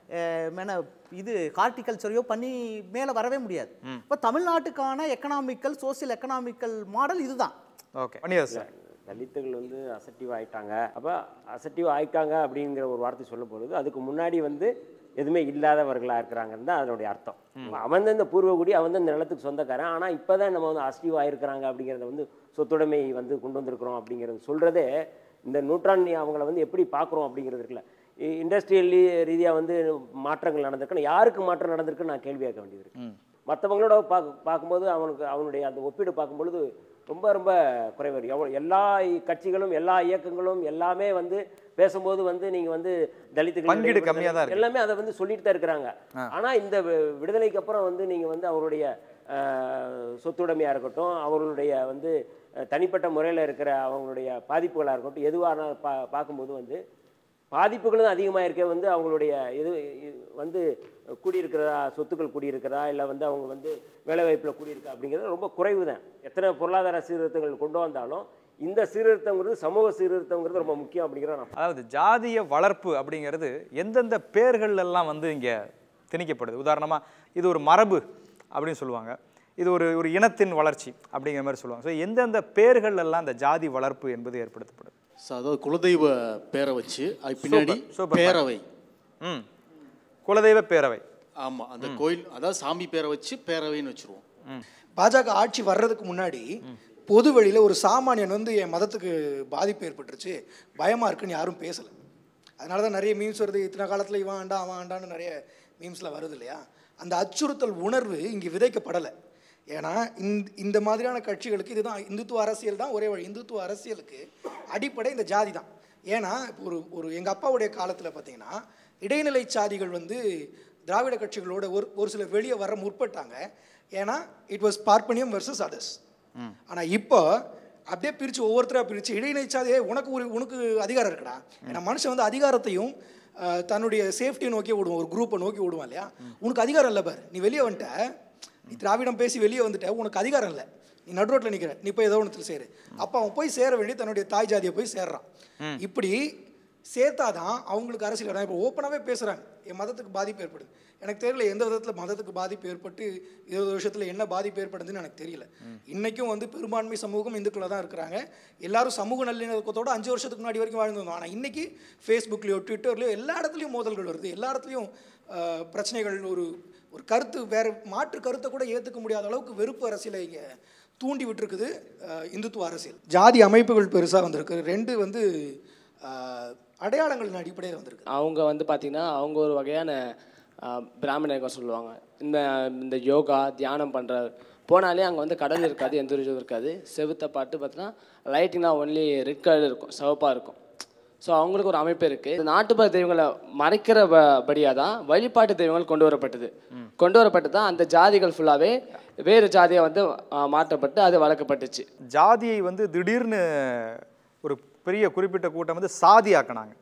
இது ஹார்டிகல்ச்சரையோ பண்ணி மேலே வரவே முடியாது. இப்போ தமிழ்நாட்டுக்கான எக்கனாமிக்கல் சோசியல் எக்கனாமிக்கல் மாடல் இதுதான். ஓகே, தலித்துகள் வந்து அசட்டிவ் ஆயிட்டாங்க. அப்போ அசட்டிவ் ஆயிட்டாங்க அப்படிங்கிற ஒரு வார்த்தை சொல்ல போகிறது, அதுக்கு முன்னாடி வந்து எதுவுமே இல்லாதவர்களாக இருக்கிறாங்கன்னு தான் அதனுடைய அர்த்தம். அவன் தான் இந்த பூர்வகுடி, அவன் தான் இந்த நிலத்துக்கு சொந்தக்காரன். ஆனால் இப்போ தான் நம்ம வந்து அசட்டிவ் ஆகிருக்கிறாங்க அப்படிங்கிறத வந்து சொத்துடைமை வந்து கொண்டு வந்திருக்கிறோம் அப்படிங்கிறது சொல்கிறதே இந்த நூற்றாண்டு அவங்கள வந்து எப்படி பார்க்குறோம் அப்படிங்கிறது இருக்குல்ல. இண்டஸ்ட்ரியல் ரீதியாக வந்து மாற்றங்கள் நடந்திருக்குன்னு, யாருக்கு மாற்றம் நடந்திருக்குன்னு நான் கேள்வி கேட்க வேண்டியது இருக்கு. மற்றவங்களோட பார்க்கும்போது அவனுடைய அந்த ஒப்பீடு பார்க்கும்பொழுது ரொம்ப ரொம்ப குறைவு. எல்லா கட்சிகளும் எல்லா இயக்கங்களும் எல்லாமே வந்து பேசும்போது வந்து நீங்கள் வந்து தலித்துகள் எல்லாமே அதை வந்து சொல்லிட்டு தான் இருக்கிறாங்க. ஆனால் இந்த விடுதலைக்கு அப்புறம் வந்து நீங்கள் வந்து அவருடைய சொத்துடைமையாக இருக்கட்டும், அவர்களுடைய வந்து தனிப்பட்ட முறையில் இருக்கிற அவங்களுடைய பாதிப்புகளாக இருக்கட்டும், எதுவான பார்க்கும்போது வந்து பாதிப்புகளும் அதிகமாக இருக்க வந்து அவங்களுடைய இது வந்து கூடியிருக்கிறதா, சொத்துக்கள் கூடியிருக்கிறதா, இல்லை வந்து அவங்க வந்து வேலைவாய்ப்பில் கூடியிருக்கா அப்படிங்கிறது ரொம்ப குறைவு தான். எத்தனை பொருளாதார சீர்திருத்தங்கள் கொண்டு வந்தாலும் இந்த சீர்திருத்தங்கிறது சமூக சீர்திருத்தங்கிறது ரொம்ப முக்கியம் அப்படிங்கிற நான். அதாவது ஜாதிய வளர்ப்பு அப்படிங்கிறது எந்தெந்த பேர்கள் எல்லாம் வந்து இங்கே திணிக்கப்படுது. உதாரணமாக இது ஒரு மரபு அப்படின்னு சொல்லுவாங்க, இது ஒரு இனத்தின் வளர்ச்சி அப்படிங்கிற மாதிரி சொல்லுவாங்க. ஸோ எந்தெந்த பேர்கள் எல்லாம் இந்த ஜாதி வளர்ப்பு என்பது ஏற்படுத்தப்படுது? அதாவது குலதெய்வ பேரை வச்சு அது பின்னாடி பேரவை. குலதெய்வ பேரவை. ஆமாம், அந்த கோயில் அதாவது சாமி பேரை வச்சு பேரவைன்னு வச்சுருவோம். பாஜக ஆட்சி வர்றதுக்கு முன்னாடி பொது வெளியில் ஒரு சாமானியன் வந்து என் மதத்துக்கு பாதிப்பு ஏற்பட்டுருச்சு, பயமாக இருக்குன்னு யாரும் பேசலை. அதனால தான் நிறைய மீம்ஸ் வருது, இத்தனை காலத்தில் இவன் ஆண்டா அவன் ஆண்டான்னு நிறைய மீம்ஸில் வருது இல்லையா. அந்த அச்சுறுத்தல் உணர்வு இங்கே விதைக்கப்படலை. ஏன்னா இந்த மாதிரியான கட்சிகளுக்கு இதுதான் இந்துத்துவ அரசியல் தான் ஒரே வழி. இந்துத்துவ அரசியலுக்கு அடிப்படை இந்த ஜாதி தான். ஏன்னா ஒரு எங்கள் அப்பாவுடைய காலத்தில் பார்த்தீங்கன்னா இடைநிலை சாதிகள் வந்து திராவிட கட்சிகளோட ஒரு சில வெளியே வர முற்பட்டாங்க. ஏன்னா இட் வாஸ் பார்ப்பனியம் வெர்சஸ் அதர்ஸ். ஆனால் இப்போ அப்படியே பிரித்து ஒவ்வொருத்தராக பிரித்து இடைநிலை சாதியே உனக்கு அதிகாரம் இருக்குடா. ஏன்னா மனுஷன் வந்து அதிகாரத்தையும் தன்னுடைய சேஃப்டியை நோக்கி விடுவான், ஒரு குரூப்பை நோக்கி விடுவான் இல்லையா. உனக்கு அதிகாரம் இல்லை பாரு, நீ வெளியே வந்துட்ட, நீ திராவிடம் பேசி வெளியே வந்துட்ட, உனக்கு அதிகாரம் இல்லை, நீ நடுரோட்டில் நிற்கிற, நீ போய் ஏதோ ஒன்று சேரு. அப்போ அவன் போய் சேர வேண்டிய தன்னுடைய தாய் ஜாதியை போய் சேர்றான். இப்படி சேர்த்தாதான் அவங்களுக்கு அரசியல். இப்போ ஓப்பனாகவே பேசுகிறாங்க என் மதத்துக்கு பாதிப்பு ஏற்படுது. எனக்கு தெரியல எந்த விதத்தில் மதத்துக்கு பாதிப்பு ஏற்பட்டு 20 வருஷத்தில் என்ன பாதிப்பு ஏற்படுதுன்னு எனக்கு தெரியல. இன்றைக்கும் வந்து பெரும்பான்மை சமூகம் இந்துக்களை தான் இருக்கிறாங்க. எல்லாரும் சமூக நல்லிணக்கத்தோட 5 வருஷத்துக்கு முன்னாடி வரைக்கும் வாழ்ந்துருந்தோம். ஆனால் இன்றைக்கி ஃபேஸ்புக்லேயோ ட்விட்டர்லேயோ எல்லா இடத்துலையும் மோதல்கள் வருது, எல்லா இடத்துலையும் பிரச்சனைகள். ஒரு கருத்து வேறு மாற்று கருத்தை கூட ஏற்றுக்க முடியாத அளவுக்கு வெறுப்பு அரசியலை இங்கே தூண்டி விட்டுருக்குது இந்துத்துவ அரசியல். ஜாதி அமைப்புகள் பெருசாக வந்திருக்கு. 2 வந்து அடையாளங்களின் அடிப்படையில் வந்திருக்கு. அவங்க வந்து பார்த்திங்கன்னா அவங்க ஒரு வகையான பிராமணர்கள் சொல்லுவாங்க. இந்த யோகா தியானம் பண்ணுற போனாலே அங்கே வந்து கடல் இருக்காது, எந்த ஒரு இதுவும் இருக்காது. செவுத்த பாட்டு பார்த்தீங்கன்னா லைட்டிங்னா ஒன்லி ரெட் கலர் இருக்கும், சிவப்பாக இருக்கும். ஸோ அவங்களுக்கு ஒரு அமைப்பு இருக்குது. நாட்டுப்புற தெய்வங்களை மறைக்கிறபடியாக தான் வழிபாட்டு தெய்வங்கள் கொண்டு வரப்பட்டு தான் அந்த ஜாதிகள் ஃபுல்லாகவே வேறு ஜாதியாக வந்து மாற்றப்பட்டு அது வளர்க்கப்பட்டுச்சு. ஜாதியை வந்து திடீர்னு ஒரு பெரிய குறிப்பிட்ட கூட்டம் வந்து சாதி ஆக்கினாங்க,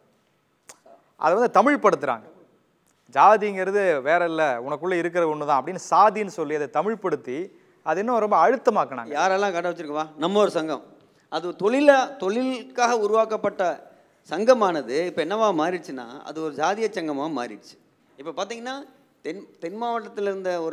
அதை வந்து தமிழ் படுத்துகிறாங்க. ஜாதிங்கிறது வேற இல்லை, உனக்குள்ளே இருக்கிற ஒன்று தான் அப்படின்னு சாதின்னு சொல்லி அதை தமிழ்படுத்தி அது இன்னும் ரொம்ப அழுத்தமாக்கினாங்க. யாரெல்லாம் கடை வச்சுருக்கவா நம்ம ஒரு சங்கம், அது தொழிலுக்காக உருவாக்கப்பட்ட சங்கமானது இப்போ என்னவா மாறிடுச்சுன்னா அது ஒரு ஜாதிய சங்கமாக மாறிடுச்சு. இப்போ பார்த்தீங்கன்னா தென் மாவட்டத்தில் இருந்த ஒரு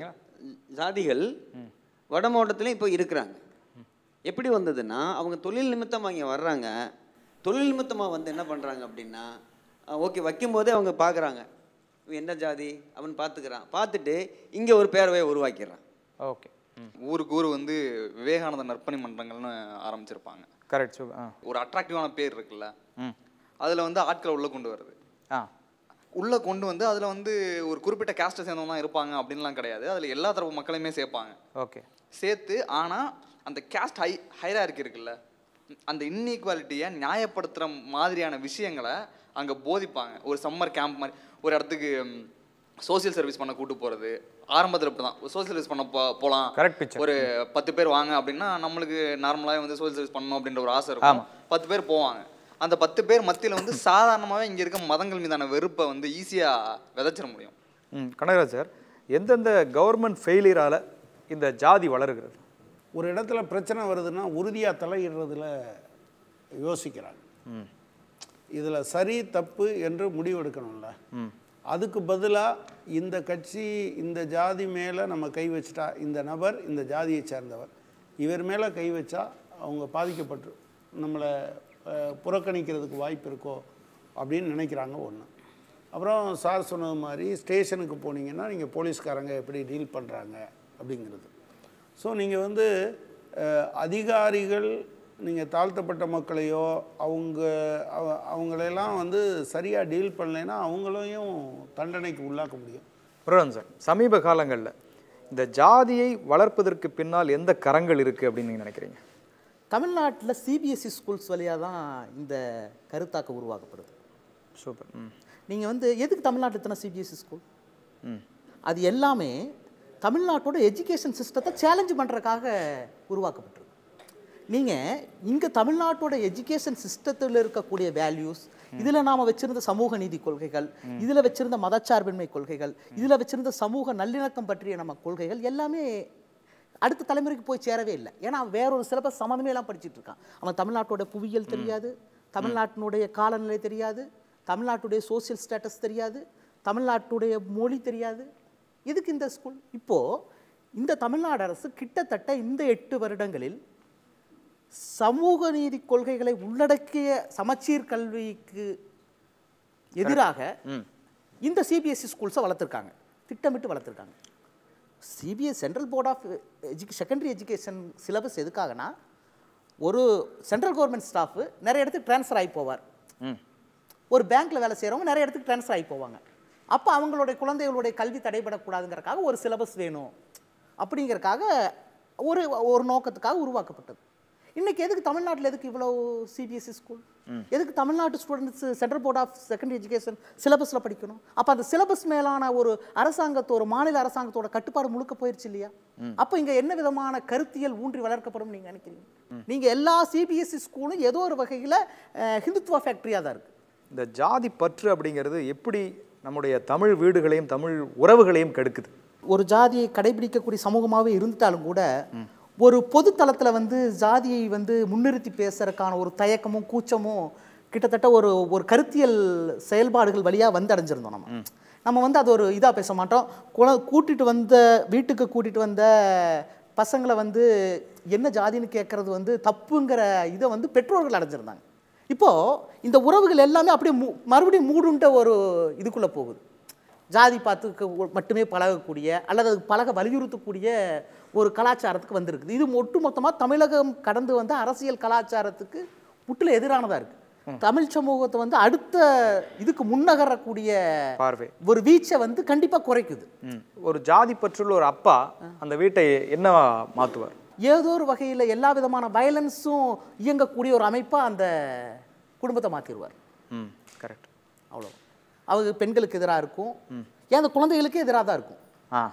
ஜாதிகள் வட மாவட்டத்துலேயும் இப்போ இருக்கிறாங்க. எப்படி வந்ததுன்னா அவங்க தொழில் நிமித்தமாக இங்கே வர்றாங்க. தொழில் நிமித்தமாக வந்து என்ன பண்ணுறாங்க அப்படின்னா ஓகே வைக்கும்போதே அவங்க பார்க்குறாங்க என்ன ஜாதி அவன் பார்த்துட்டு இங்கே ஒரு பேரவையை உருவாக்கிடுறான். ஓகே, ஊருக்கு ஊர் வந்து விவேகானந்த நற்பணி மன்றங்கள்னு ஆரம்பிச்சிருப்பாங்க. கரெக்ட். ஒரு அட்ராக்டிவான பேர் இருக்குல்ல, அதில் வந்து ஆட்களை உள்ளே கொண்டு வருது. உள்ளே கொண்டு வந்து அதில் வந்து ஒரு குறிப்பிட்ட கேஸ்ட்டை சேர்ந்தவங்க தான் இருப்பாங்க அப்படின்லாம் கிடையாது. அதில் எல்லா தரப்பு மக்களையுமே சேர்ப்பாங்க. ஓகே, சேர்த்து ஆனால் அந்த கேஸ்ட் ஹைரார்கி இருக்குல்ல, அந்த இன்இக்வாலிட்டியை நியாயப்படுத்துகிற மாதிரியான விஷயங்களை அங்கே போதிப்பாங்க. ஒரு சம்மர் கேம்ப் மாதிரி ஒரு இடத்துக்கு சோசியல் சர்வீஸ் பண்ண கூட்டு போகிறது. ஆரம்பத்தில் இப்படி தான் சோசியல் சர்வீஸ் பண்ண போகலாம், ஒரு 10 பேர் வாங்க அப்படின்னா நம்மளுக்கு நார்மலாகவே வந்து சோசியல் சர்வீஸ் பண்ணணும் அப்படின்ற ஒரு ஆசை இருக்கும். 10 பேர் போவாங்க. அந்த 10 பேர் மத்தியில் வந்து சாதாரணமாகவே இங்கே இருக்க மதங்கள் மீதான வெறுப்பை வந்து ஈஸியாக விதைச்சிட முடியும். கனகராஜ் சார், எந்தெந்த கவர்மெண்ட் ஃபெயிலியரால் இந்த ஜாதி வளருகிறது? ஒரு இடத்துல பிரச்சனை வருதுன்னா உறுதியாக தலையிடுறதுல யோசிக்கிறாங்க. இதில் சரி தப்பு என்று முடிவெடுக்கணும்ல. அதுக்கு பதிலாக இந்த கட்சி இந்த ஜாதி மேலே நம்ம கை வச்சுட்டா, இந்த நபர் இந்த ஜாதியை சேர்ந்தவர், இவர் மேலே கை வச்சா அவங்க பாதிக்கப்பட்டு நம்மளை புறக்கணிக்கிறதுக்கு வாய்ப்பு இருக்கோ அப்படின்னு நினைக்கிறாங்க ஒன்று. அப்புறம் சார் சொன்னது மாதிரி ஸ்டேஷனுக்கு போனீங்கன்னா நீங்கள் போலீஸ்காரங்க எப்படி டீல் பண்ணுறாங்க அப்படிங்கிறது. ஸோ நீங்கள் வந்து அதிகாரிகள் நீங்கள் தாழ்த்தப்பட்ட மக்களையோ அவங்களெல்லாம் வந்து சரியாக டீல் பண்ணலைன்னா அவங்களையும் தண்டனைக்கு உள்ளாக்க முடியும். புரன் சார், சமீப காலங்களில் இந்த ஜாதியை வளர்ப்பதற்கு பின்னால் எந்த கரங்கள் இருக்குது அப்படின்னு நீங்கள் நினைக்கிறீங்க? தமிழ்நாட்டில் சிபிஎஸ்சி ஸ்கூல்ஸ் வழியாக தான் இந்த கருத்தாக்கம் உருவாக்கப்படுது. சூப்பர். நீங்கள் வந்து எதுக்கு தமிழ்நாட்டில் இத்தனை சிபிஎஸ்சி ஸ்கூல்? அது எல்லாமே தமிழ்நாட்டோட எஜுகேஷன் சிஸ்டத்தை சேலஞ்சு பண்ணுறதுக்காக உருவாக்கப்பட்டிருக்கு. நீங்கள் இங்கே தமிழ்நாட்டோட எஜுகேஷன் சிஸ்டத்தில் இருக்கக்கூடிய வேல்யூஸ், இதில் நாம் வச்சுருந்த சமூக நீதி கொள்கைகள், இதில் வச்சுருந்த மதச்சார்பின்மை கொள்கைகள், இதில் வச்சுருந்த சமூக நல்லிணக்கம் பற்றிய நம்ம கொள்கைகள் எல்லாமே அடுத்த தலைமுறைக்கு போய் சேரவே இல்லை. ஏன்னா அவன் வேற ஒரு சிலபஸ் சம்மந்தமே எல்லாம் படிச்சுட்டு இருக்கான். அவன் தமிழ்நாட்டோட புவியியல் தெரியாது, தமிழ்நாட்டினுடைய காலநிலை தெரியாது, தமிழ்நாட்டுடைய சோசியல் ஸ்டேட்டஸ் தெரியாது, தமிழ்நாட்டுடைய மொழி தெரியாது. இதுக்கு இந்த ஸ்கூல். இப்போது இந்த தமிழ்நாடு அரசு கிட்டத்தட்ட இந்த 8 வருடங்களில் சமூக நீதி கொள்கைகளை உள்ளடக்கிய சமச்சீர் கல்விக்கு எதிராக இந்த சிபிஎஸ்சி ஸ்கூல்ஸை வளர்த்துருக்காங்க, திட்டமிட்டு வளர்த்துருக்காங்க. Central board of secondary education syllabus எதுக்காகனா, ஒரு சென்ட்ரல் கவர்மெண்ட் ஸ்டாஃபு நிறைய இடத்துக்கு ட்ரான்ஸ்ஃபர் ஆகி போவார். ஒரு பேங்க்கில் வேலை செய்கிறவங்க நிறைய இடத்துக்கு ட்ரான்ஸ்ஃபர் ஆகி போவாங்க. அப்போ அவங்களுடைய குழந்தைகளுடைய கல்வி தடைபடக்கூடாதுங்கிறக்காக ஒரு சிலபஸ் வேணும் அப்படிங்கிறக்காக ஒரு நோக்கத்துக்காக உருவாக்கப்பட்டது. இன்றைக்கி எதுக்கு தமிழ்நாட்டில் எதுக்கு இவ்வளோ சிபிஎஸ்சி ஸ்கூல்? எதுக்கு தமிழ்நாட்டு students central board of secondary education சிலபஸில் படிக்கணும்? அப்போ அந்த சிலபஸ் மேலான ஒரு அரசாங்கத்தோட மாநில அரசாங்கத்தோட கட்டுப்பாடு முழுக்க போயிடுச்சு இல்லையா? அப்போ இங்கே என்ன விதமான கருத்தியல் ஊன்றி வளர்க்கப்படும் நீங்கள் நினைக்கிறீங்க? நீங்கள் எல்லா சிபிஎஸ்சி ஸ்கூலும் ஏதோ ஒரு வகையில் ஹிந்துத்துவா ஃபேக்ட்ரியாக தான் இருக்குது. இந்த ஜாதி பற்று அப்படிங்கிறது எப்படி நம்முடைய தமிழ் வீடுகளையும் தமிழ் உறவுகளையும் கெடுக்குது? ஒரு ஜாதியை கடைபிடிக்கக்கூடிய சமூகமாகவே இருந்துட்டாலும் கூட ஒரு பொது தளத்தில் வந்து ஜாதியை வந்து முன்னிறுத்தி பேசுறதுக்கான ஒரு தயக்கமும் கூச்சமும் கிட்டத்தட்ட ஒரு கருத்தியல் செயல்பாடுகள் வழியாக வந்து அடைஞ்சிருந்தோம். நம்ம வந்து அது ஒரு இதாக பேச மாட்டோம். வீட்டுக்கு கூட்டிகிட்டு வந்த பசங்களை வந்து என்ன ஜாதின்னு கேட்குறது வந்து தப்புங்கிற இதை வந்து பெற்றோர்கள் அடைஞ்சிருந்தாங்க. இப்போது இந்த உறவுகள் எல்லாமே அப்படியே மறுபடியும் மூடுண்ட ஒரு இதுக்குள்ளே போகுது. ஜாதி பார்த்து மட்டுமே பழகக்கூடிய அல்லது பழக வலியுறுத்தக்கூடிய ஒரு கலாச்சாரத்துக்கு வந்திருக்குது. இது ஒட்டுமொத்தமாக தமிழகம் கடந்து வந்த அரசியல் கலாச்சாரத்துக்கு முற்றிலும் எதிரானதாக இருக்குது. தமிழ் சமூகத்தை வந்து அடுத்த இதுக்கு முன்னகரக்கூடிய பார்வை ஒரு வீச்சை வந்து கண்டிப்பாக குறைக்குது. ஒரு ஜாதி பற்றுள்ள ஒரு அப்பா அந்த வீட்டை என்ன மாற்றுவார்? ஏதோ ஒரு வகையில் எல்லா விதமான வயலன்ஸும் இயங்கக்கூடிய ஒரு அமைப்பாக அந்த குடும்பத்தை மாற்றிடுவார். கரெக்ட். அவ்வளோ அவங்க பெண்களுக்கு எதிராக இருக்கும், ஏன் அந்த குழந்தைகளுக்கு எதிராக தான் இருக்கும்.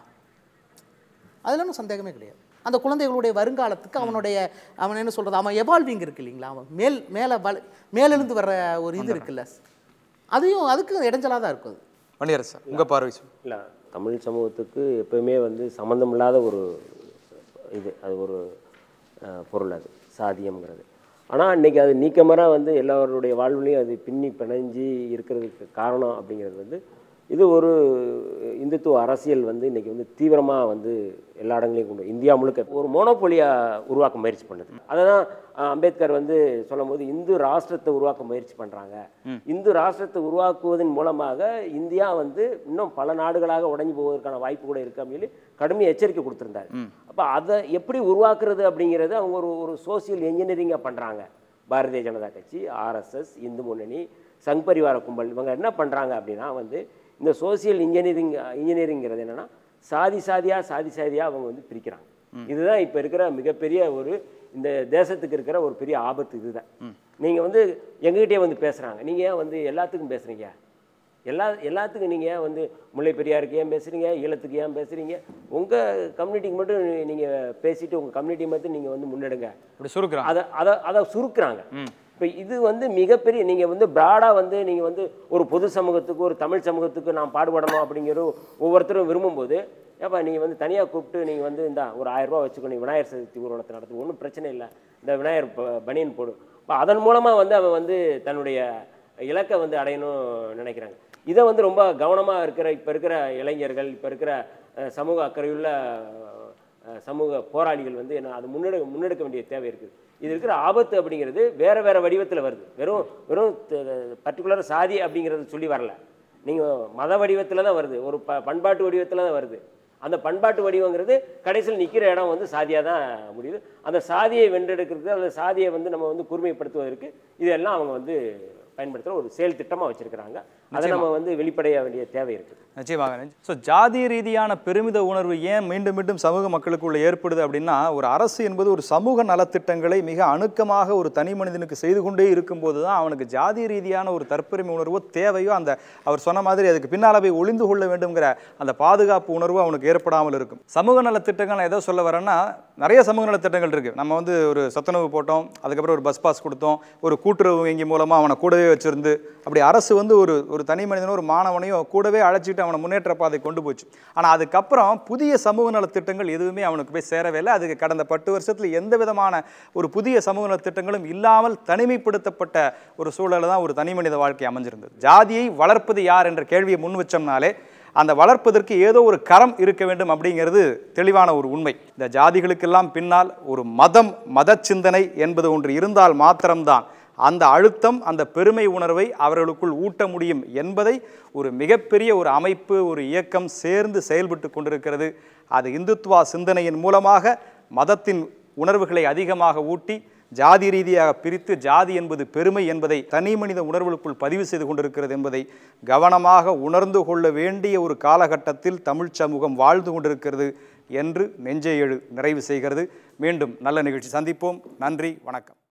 அதில் ஒன்றும் சந்தேகமே கிடையாது. அந்த குழந்தைகளுடைய வருங்காலத்துக்கு அவன் என்ன சொல்கிறது, அவன் எவால்விங் இருக்கு இல்லைங்களா, அவன் மேலிருந்து வர்ற ஒரு இது இருக்குல்ல, அதுக்கு இடைஞ்சலாக தான் இருக்கும். மணியரசு சார், உங்கள் பார்வை இல்லை, தமிழ் சமூகத்துக்கு எப்பவுமே வந்து சம்மந்தம் இல்லாத ஒரு இது, அது ஒரு பொருள், அது சாதியம்ங்கிறது. ஆனால் இன்றைக்கி அது நீக்கமர வந்து எல்லாருடைய வாழ்வுலையும் அது பின்னி பிணைஞ்சி இருக்கிறதுக்கு காரணம் அப்படிங்கிறது வந்து இது ஒரு இந்துத்துவ அரசியல் வந்து இன்றைக்கி வந்து தீவிரமாக வந்து எல்லா இடங்களையும் கொண்டு இந்தியா முழுக்க ஒரு மோனோபோலியாக உருவாக்க முயற்சி பண்ணுது. அதை தான் அம்பேத்கர் வந்து சொல்லும் போது இந்து ராஷ்டிரத்தை உருவாக்க முயற்சி பண்ணுறாங்க. இந்து ராஷ்டிரத்தை உருவாக்குவதன் மூலமாக இந்தியா வந்து இன்னும் பல நாடுகளாக உடைஞ்சு போவதற்கான வாய்ப்பு கூட இருக்குது அப்படின்னு கடுமையாக எச்சரிக்கை கொடுத்துருந்தாரு. அப்போ அதை எப்படி உருவாக்குறது அப்படிங்கிறது அவங்க ஒரு சோசியல் என்ஜினியரிங்காக பண்ணுறாங்க. பாரதிய ஜனதா கட்சி, ஆர்எஸ்எஸ், இந்து முன்னணி, சங் பரிவார கும்பல் இவங்க என்ன பண்ணுறாங்க அப்படின்னா வந்து இந்த சோசியல் இன்ஜினியரிங்கிறது என்னென்னா சாதி சாதியாக அவங்க வந்து பிரிக்கிறாங்க. இதுதான் இப்போ இருக்கிற மிகப்பெரிய ஒரு இந்த தேசத்துக்கு இருக்கிற ஒரு பெரிய ஆபத்து. இதுதான் நீங்கள் வந்து எங்ககிட்டே வந்து பேசுகிறாங்க, நீங்கள் ஏன் வந்து எல்லாத்துக்கும் பேசுகிறீங்க, எல்லாத்துக்கும் நீங்கள் ஏன் வந்து முல்லை பெரியாருக்கு ஏன் பேசுகிறீங்க, ஈழத்துக்கு ஏன் பேசுகிறீங்க, உங்கள் கம்யூனிட்டிக்கு மட்டும் நீங்கள் பேசிட்டு உங்கள் கம்யூனிட்டி மட்டும் நீங்கள் வந்து முன்னெடுங்க, அதை சுருக்குறாங்க. இப்போ இது வந்து மிகப்பெரிய நீங்கள் வந்து ப்ராடாக வந்து நீங்கள் வந்து ஒரு பொது சமூகத்துக்கு ஒரு தமிழ் சமூகத்துக்கு நான் பாடுபடணும் அப்படிங்கிற ஒவ்வொருத்தரும் விரும்பும்போது, ஏப்பா நீங்கள் வந்து தனியாக கூப்பிட்டு நீங்கள் வந்து இந்த ஒரு 1000 ரூபா வச்சுக்கோ, நீங்கள் விநாயகர் சதுர்த்தி ஊர்வலத்தை நடத்து, ஒன்றும் பிரச்சனை இல்லை, இந்த விநாயகர் பனியன் போடு. இப்போ அதன் மூலமாக வந்து அவன் வந்து தன்னுடைய இலக்கை வந்து அடையணும்னு நினைக்கிறாங்க. இதை வந்து ரொம்ப கவனமாக இப்போ இருக்கிற இளைஞர்கள், இப்போ இருக்கிற சமூக அக்கறையுள்ள சமூக போராளிகள் வந்து என்ன அது முன்னெடுக்க வேண்டிய தேவை இருக்குது. இது இருக்கிற ஆபத்து அப்படிங்கிறது வேறு வடிவத்தில் வருது. வெறும் பர்டிகுலராக சாதி அப்படிங்கிறது சொல்லி வரல, நீங்கள் மத வடிவத்தில் தான் வருது, ஒரு பண்பாட்டு வடிவத்தில் தான் வருது. அந்த பண்பாட்டு வடிவங்கிறது கடைசியில் நிற்கிற இடம் வந்து சாதியாக தான் முடியுது. அந்த சாதியை வென்றெடுக்கிறதுக்கு, அந்த சாதியை வந்து நம்ம வந்து கூர்மைப்படுத்துவதற்கு இதெல்லாம் அவங்க வந்து பயன்படுத்துகிற ஒரு செயல் திட்டமாக வச்சுருக்கிறாங்க. அதை நம்ம வந்து வெளிப்படைய வேண்டிய தேவை இருக்குது. நிச்சயமாக. ஸோ ஜாதி ரீதியான பெருமித உணர்வு ஏன் மீண்டும் மீண்டும் சமூக மக்களுக்குள்ள ஏற்படுது அப்படின்னா, ஒரு அரசு என்பது ஒரு சமூக நலத்திட்டங்களை மிக அணுக்கமாக ஒரு தனி மனிதனுக்கு செய்து கொண்டே இருக்கும்போது தான் அவனுக்கு ஜாதி ரீதியான ஒரு தற்பெருமை உணர்வோ தேவையோ, அந்த அவர் சொன்ன மாதிரி அதுக்கு பின்னால் போய் ஒளிந்து கொள்ள வேண்டும்ங்கிற அந்த பாதுகாப்பு உணர்வு அவனுக்கு ஏற்படாமல் இருக்கும். சமூக நலத்திட்டங்கள் நான் எதோ சொல்ல வரேன்னா, நிறைய சமூக நலத்திட்டங்கள் இருக்குது. நம்ம வந்து ஒரு சத்துணவு போட்டோம், அதுக்கப்புறம் ஒரு பஸ் பாஸ் கொடுத்தோம், ஒரு கூட்டுறவு வங்கி மூலமாக அவனை கூடவே வச்சுருந்து அப்படி அரசு வந்து ஒரு தனி மனிதனோ ஒரு மாணவனையோ கூடவே அழைச்சிட்டு அவனை முன்னேற்ற பாதை கொண்டு போச்சு. ஆனால் அதுக்கப்புறம் புதிய சமூக நலத்திட்டங்கள் எதுவுமே அவனுக்கு போய் சேரவே இல்லை. அதுக்கு கடந்த 10 வருஷத்தில் எந்த விதமான ஒரு புதிய சமூக நலத்திட்டங்களும் இல்லாமல் தனிமைப்படுத்தப்பட்ட ஒரு சூழலில் தான் ஒரு தனி மனித வாழ்க்கை அமைஞ்சிருந்தது. ஜாதியை வளர்ப்பது யார் என்ற கேள்வியை முன் வச்சோம்னாலே அந்த வளர்ப்பதற்கு ஏதோ ஒரு கரம் இருக்க வேண்டும் அப்படிங்கிறது தெளிவான ஒரு உண்மை. இந்த ஜாதிகளுக்கெல்லாம் பின்னால் ஒரு மத சிந்தனை என்பது ஒன்று இருந்தால் மாத்திரம்தான் அந்த அழுத்தம், அந்த பெருமை உணர்வை அவர்களுக்குள் ஊட்ட முடியும் என்பதை ஒரு மிகப்பெரிய ஒரு அமைப்பு, ஒரு இயக்கம் சேர்ந்து செயல்பட்டு கொண்டிருக்கிறது. அது இந்துத்துவா சிந்தனையின் மூலமாக மதத்தின் உணர்வுகளை அதிகமாக ஊட்டி ஜாதி ரீதியாக பிரித்து ஜாதி என்பது பெருமை என்பதை தனி மனித உணர்வுகளுக்குள் பதிவு செய்து கொண்டிருக்கிறது என்பதை கவனமாக உணர்ந்து கொள்ள வேண்டிய ஒரு காலகட்டத்தில் தமிழ் சமூகம் வாழ்ந்து கொண்டிருக்கிறது என்று நெஞ்சை எழு நிறைவு செய்கிறது. மீண்டும் நல்ல நிகழ்ச்சி சந்திப்போம். நன்றி, வணக்கம்.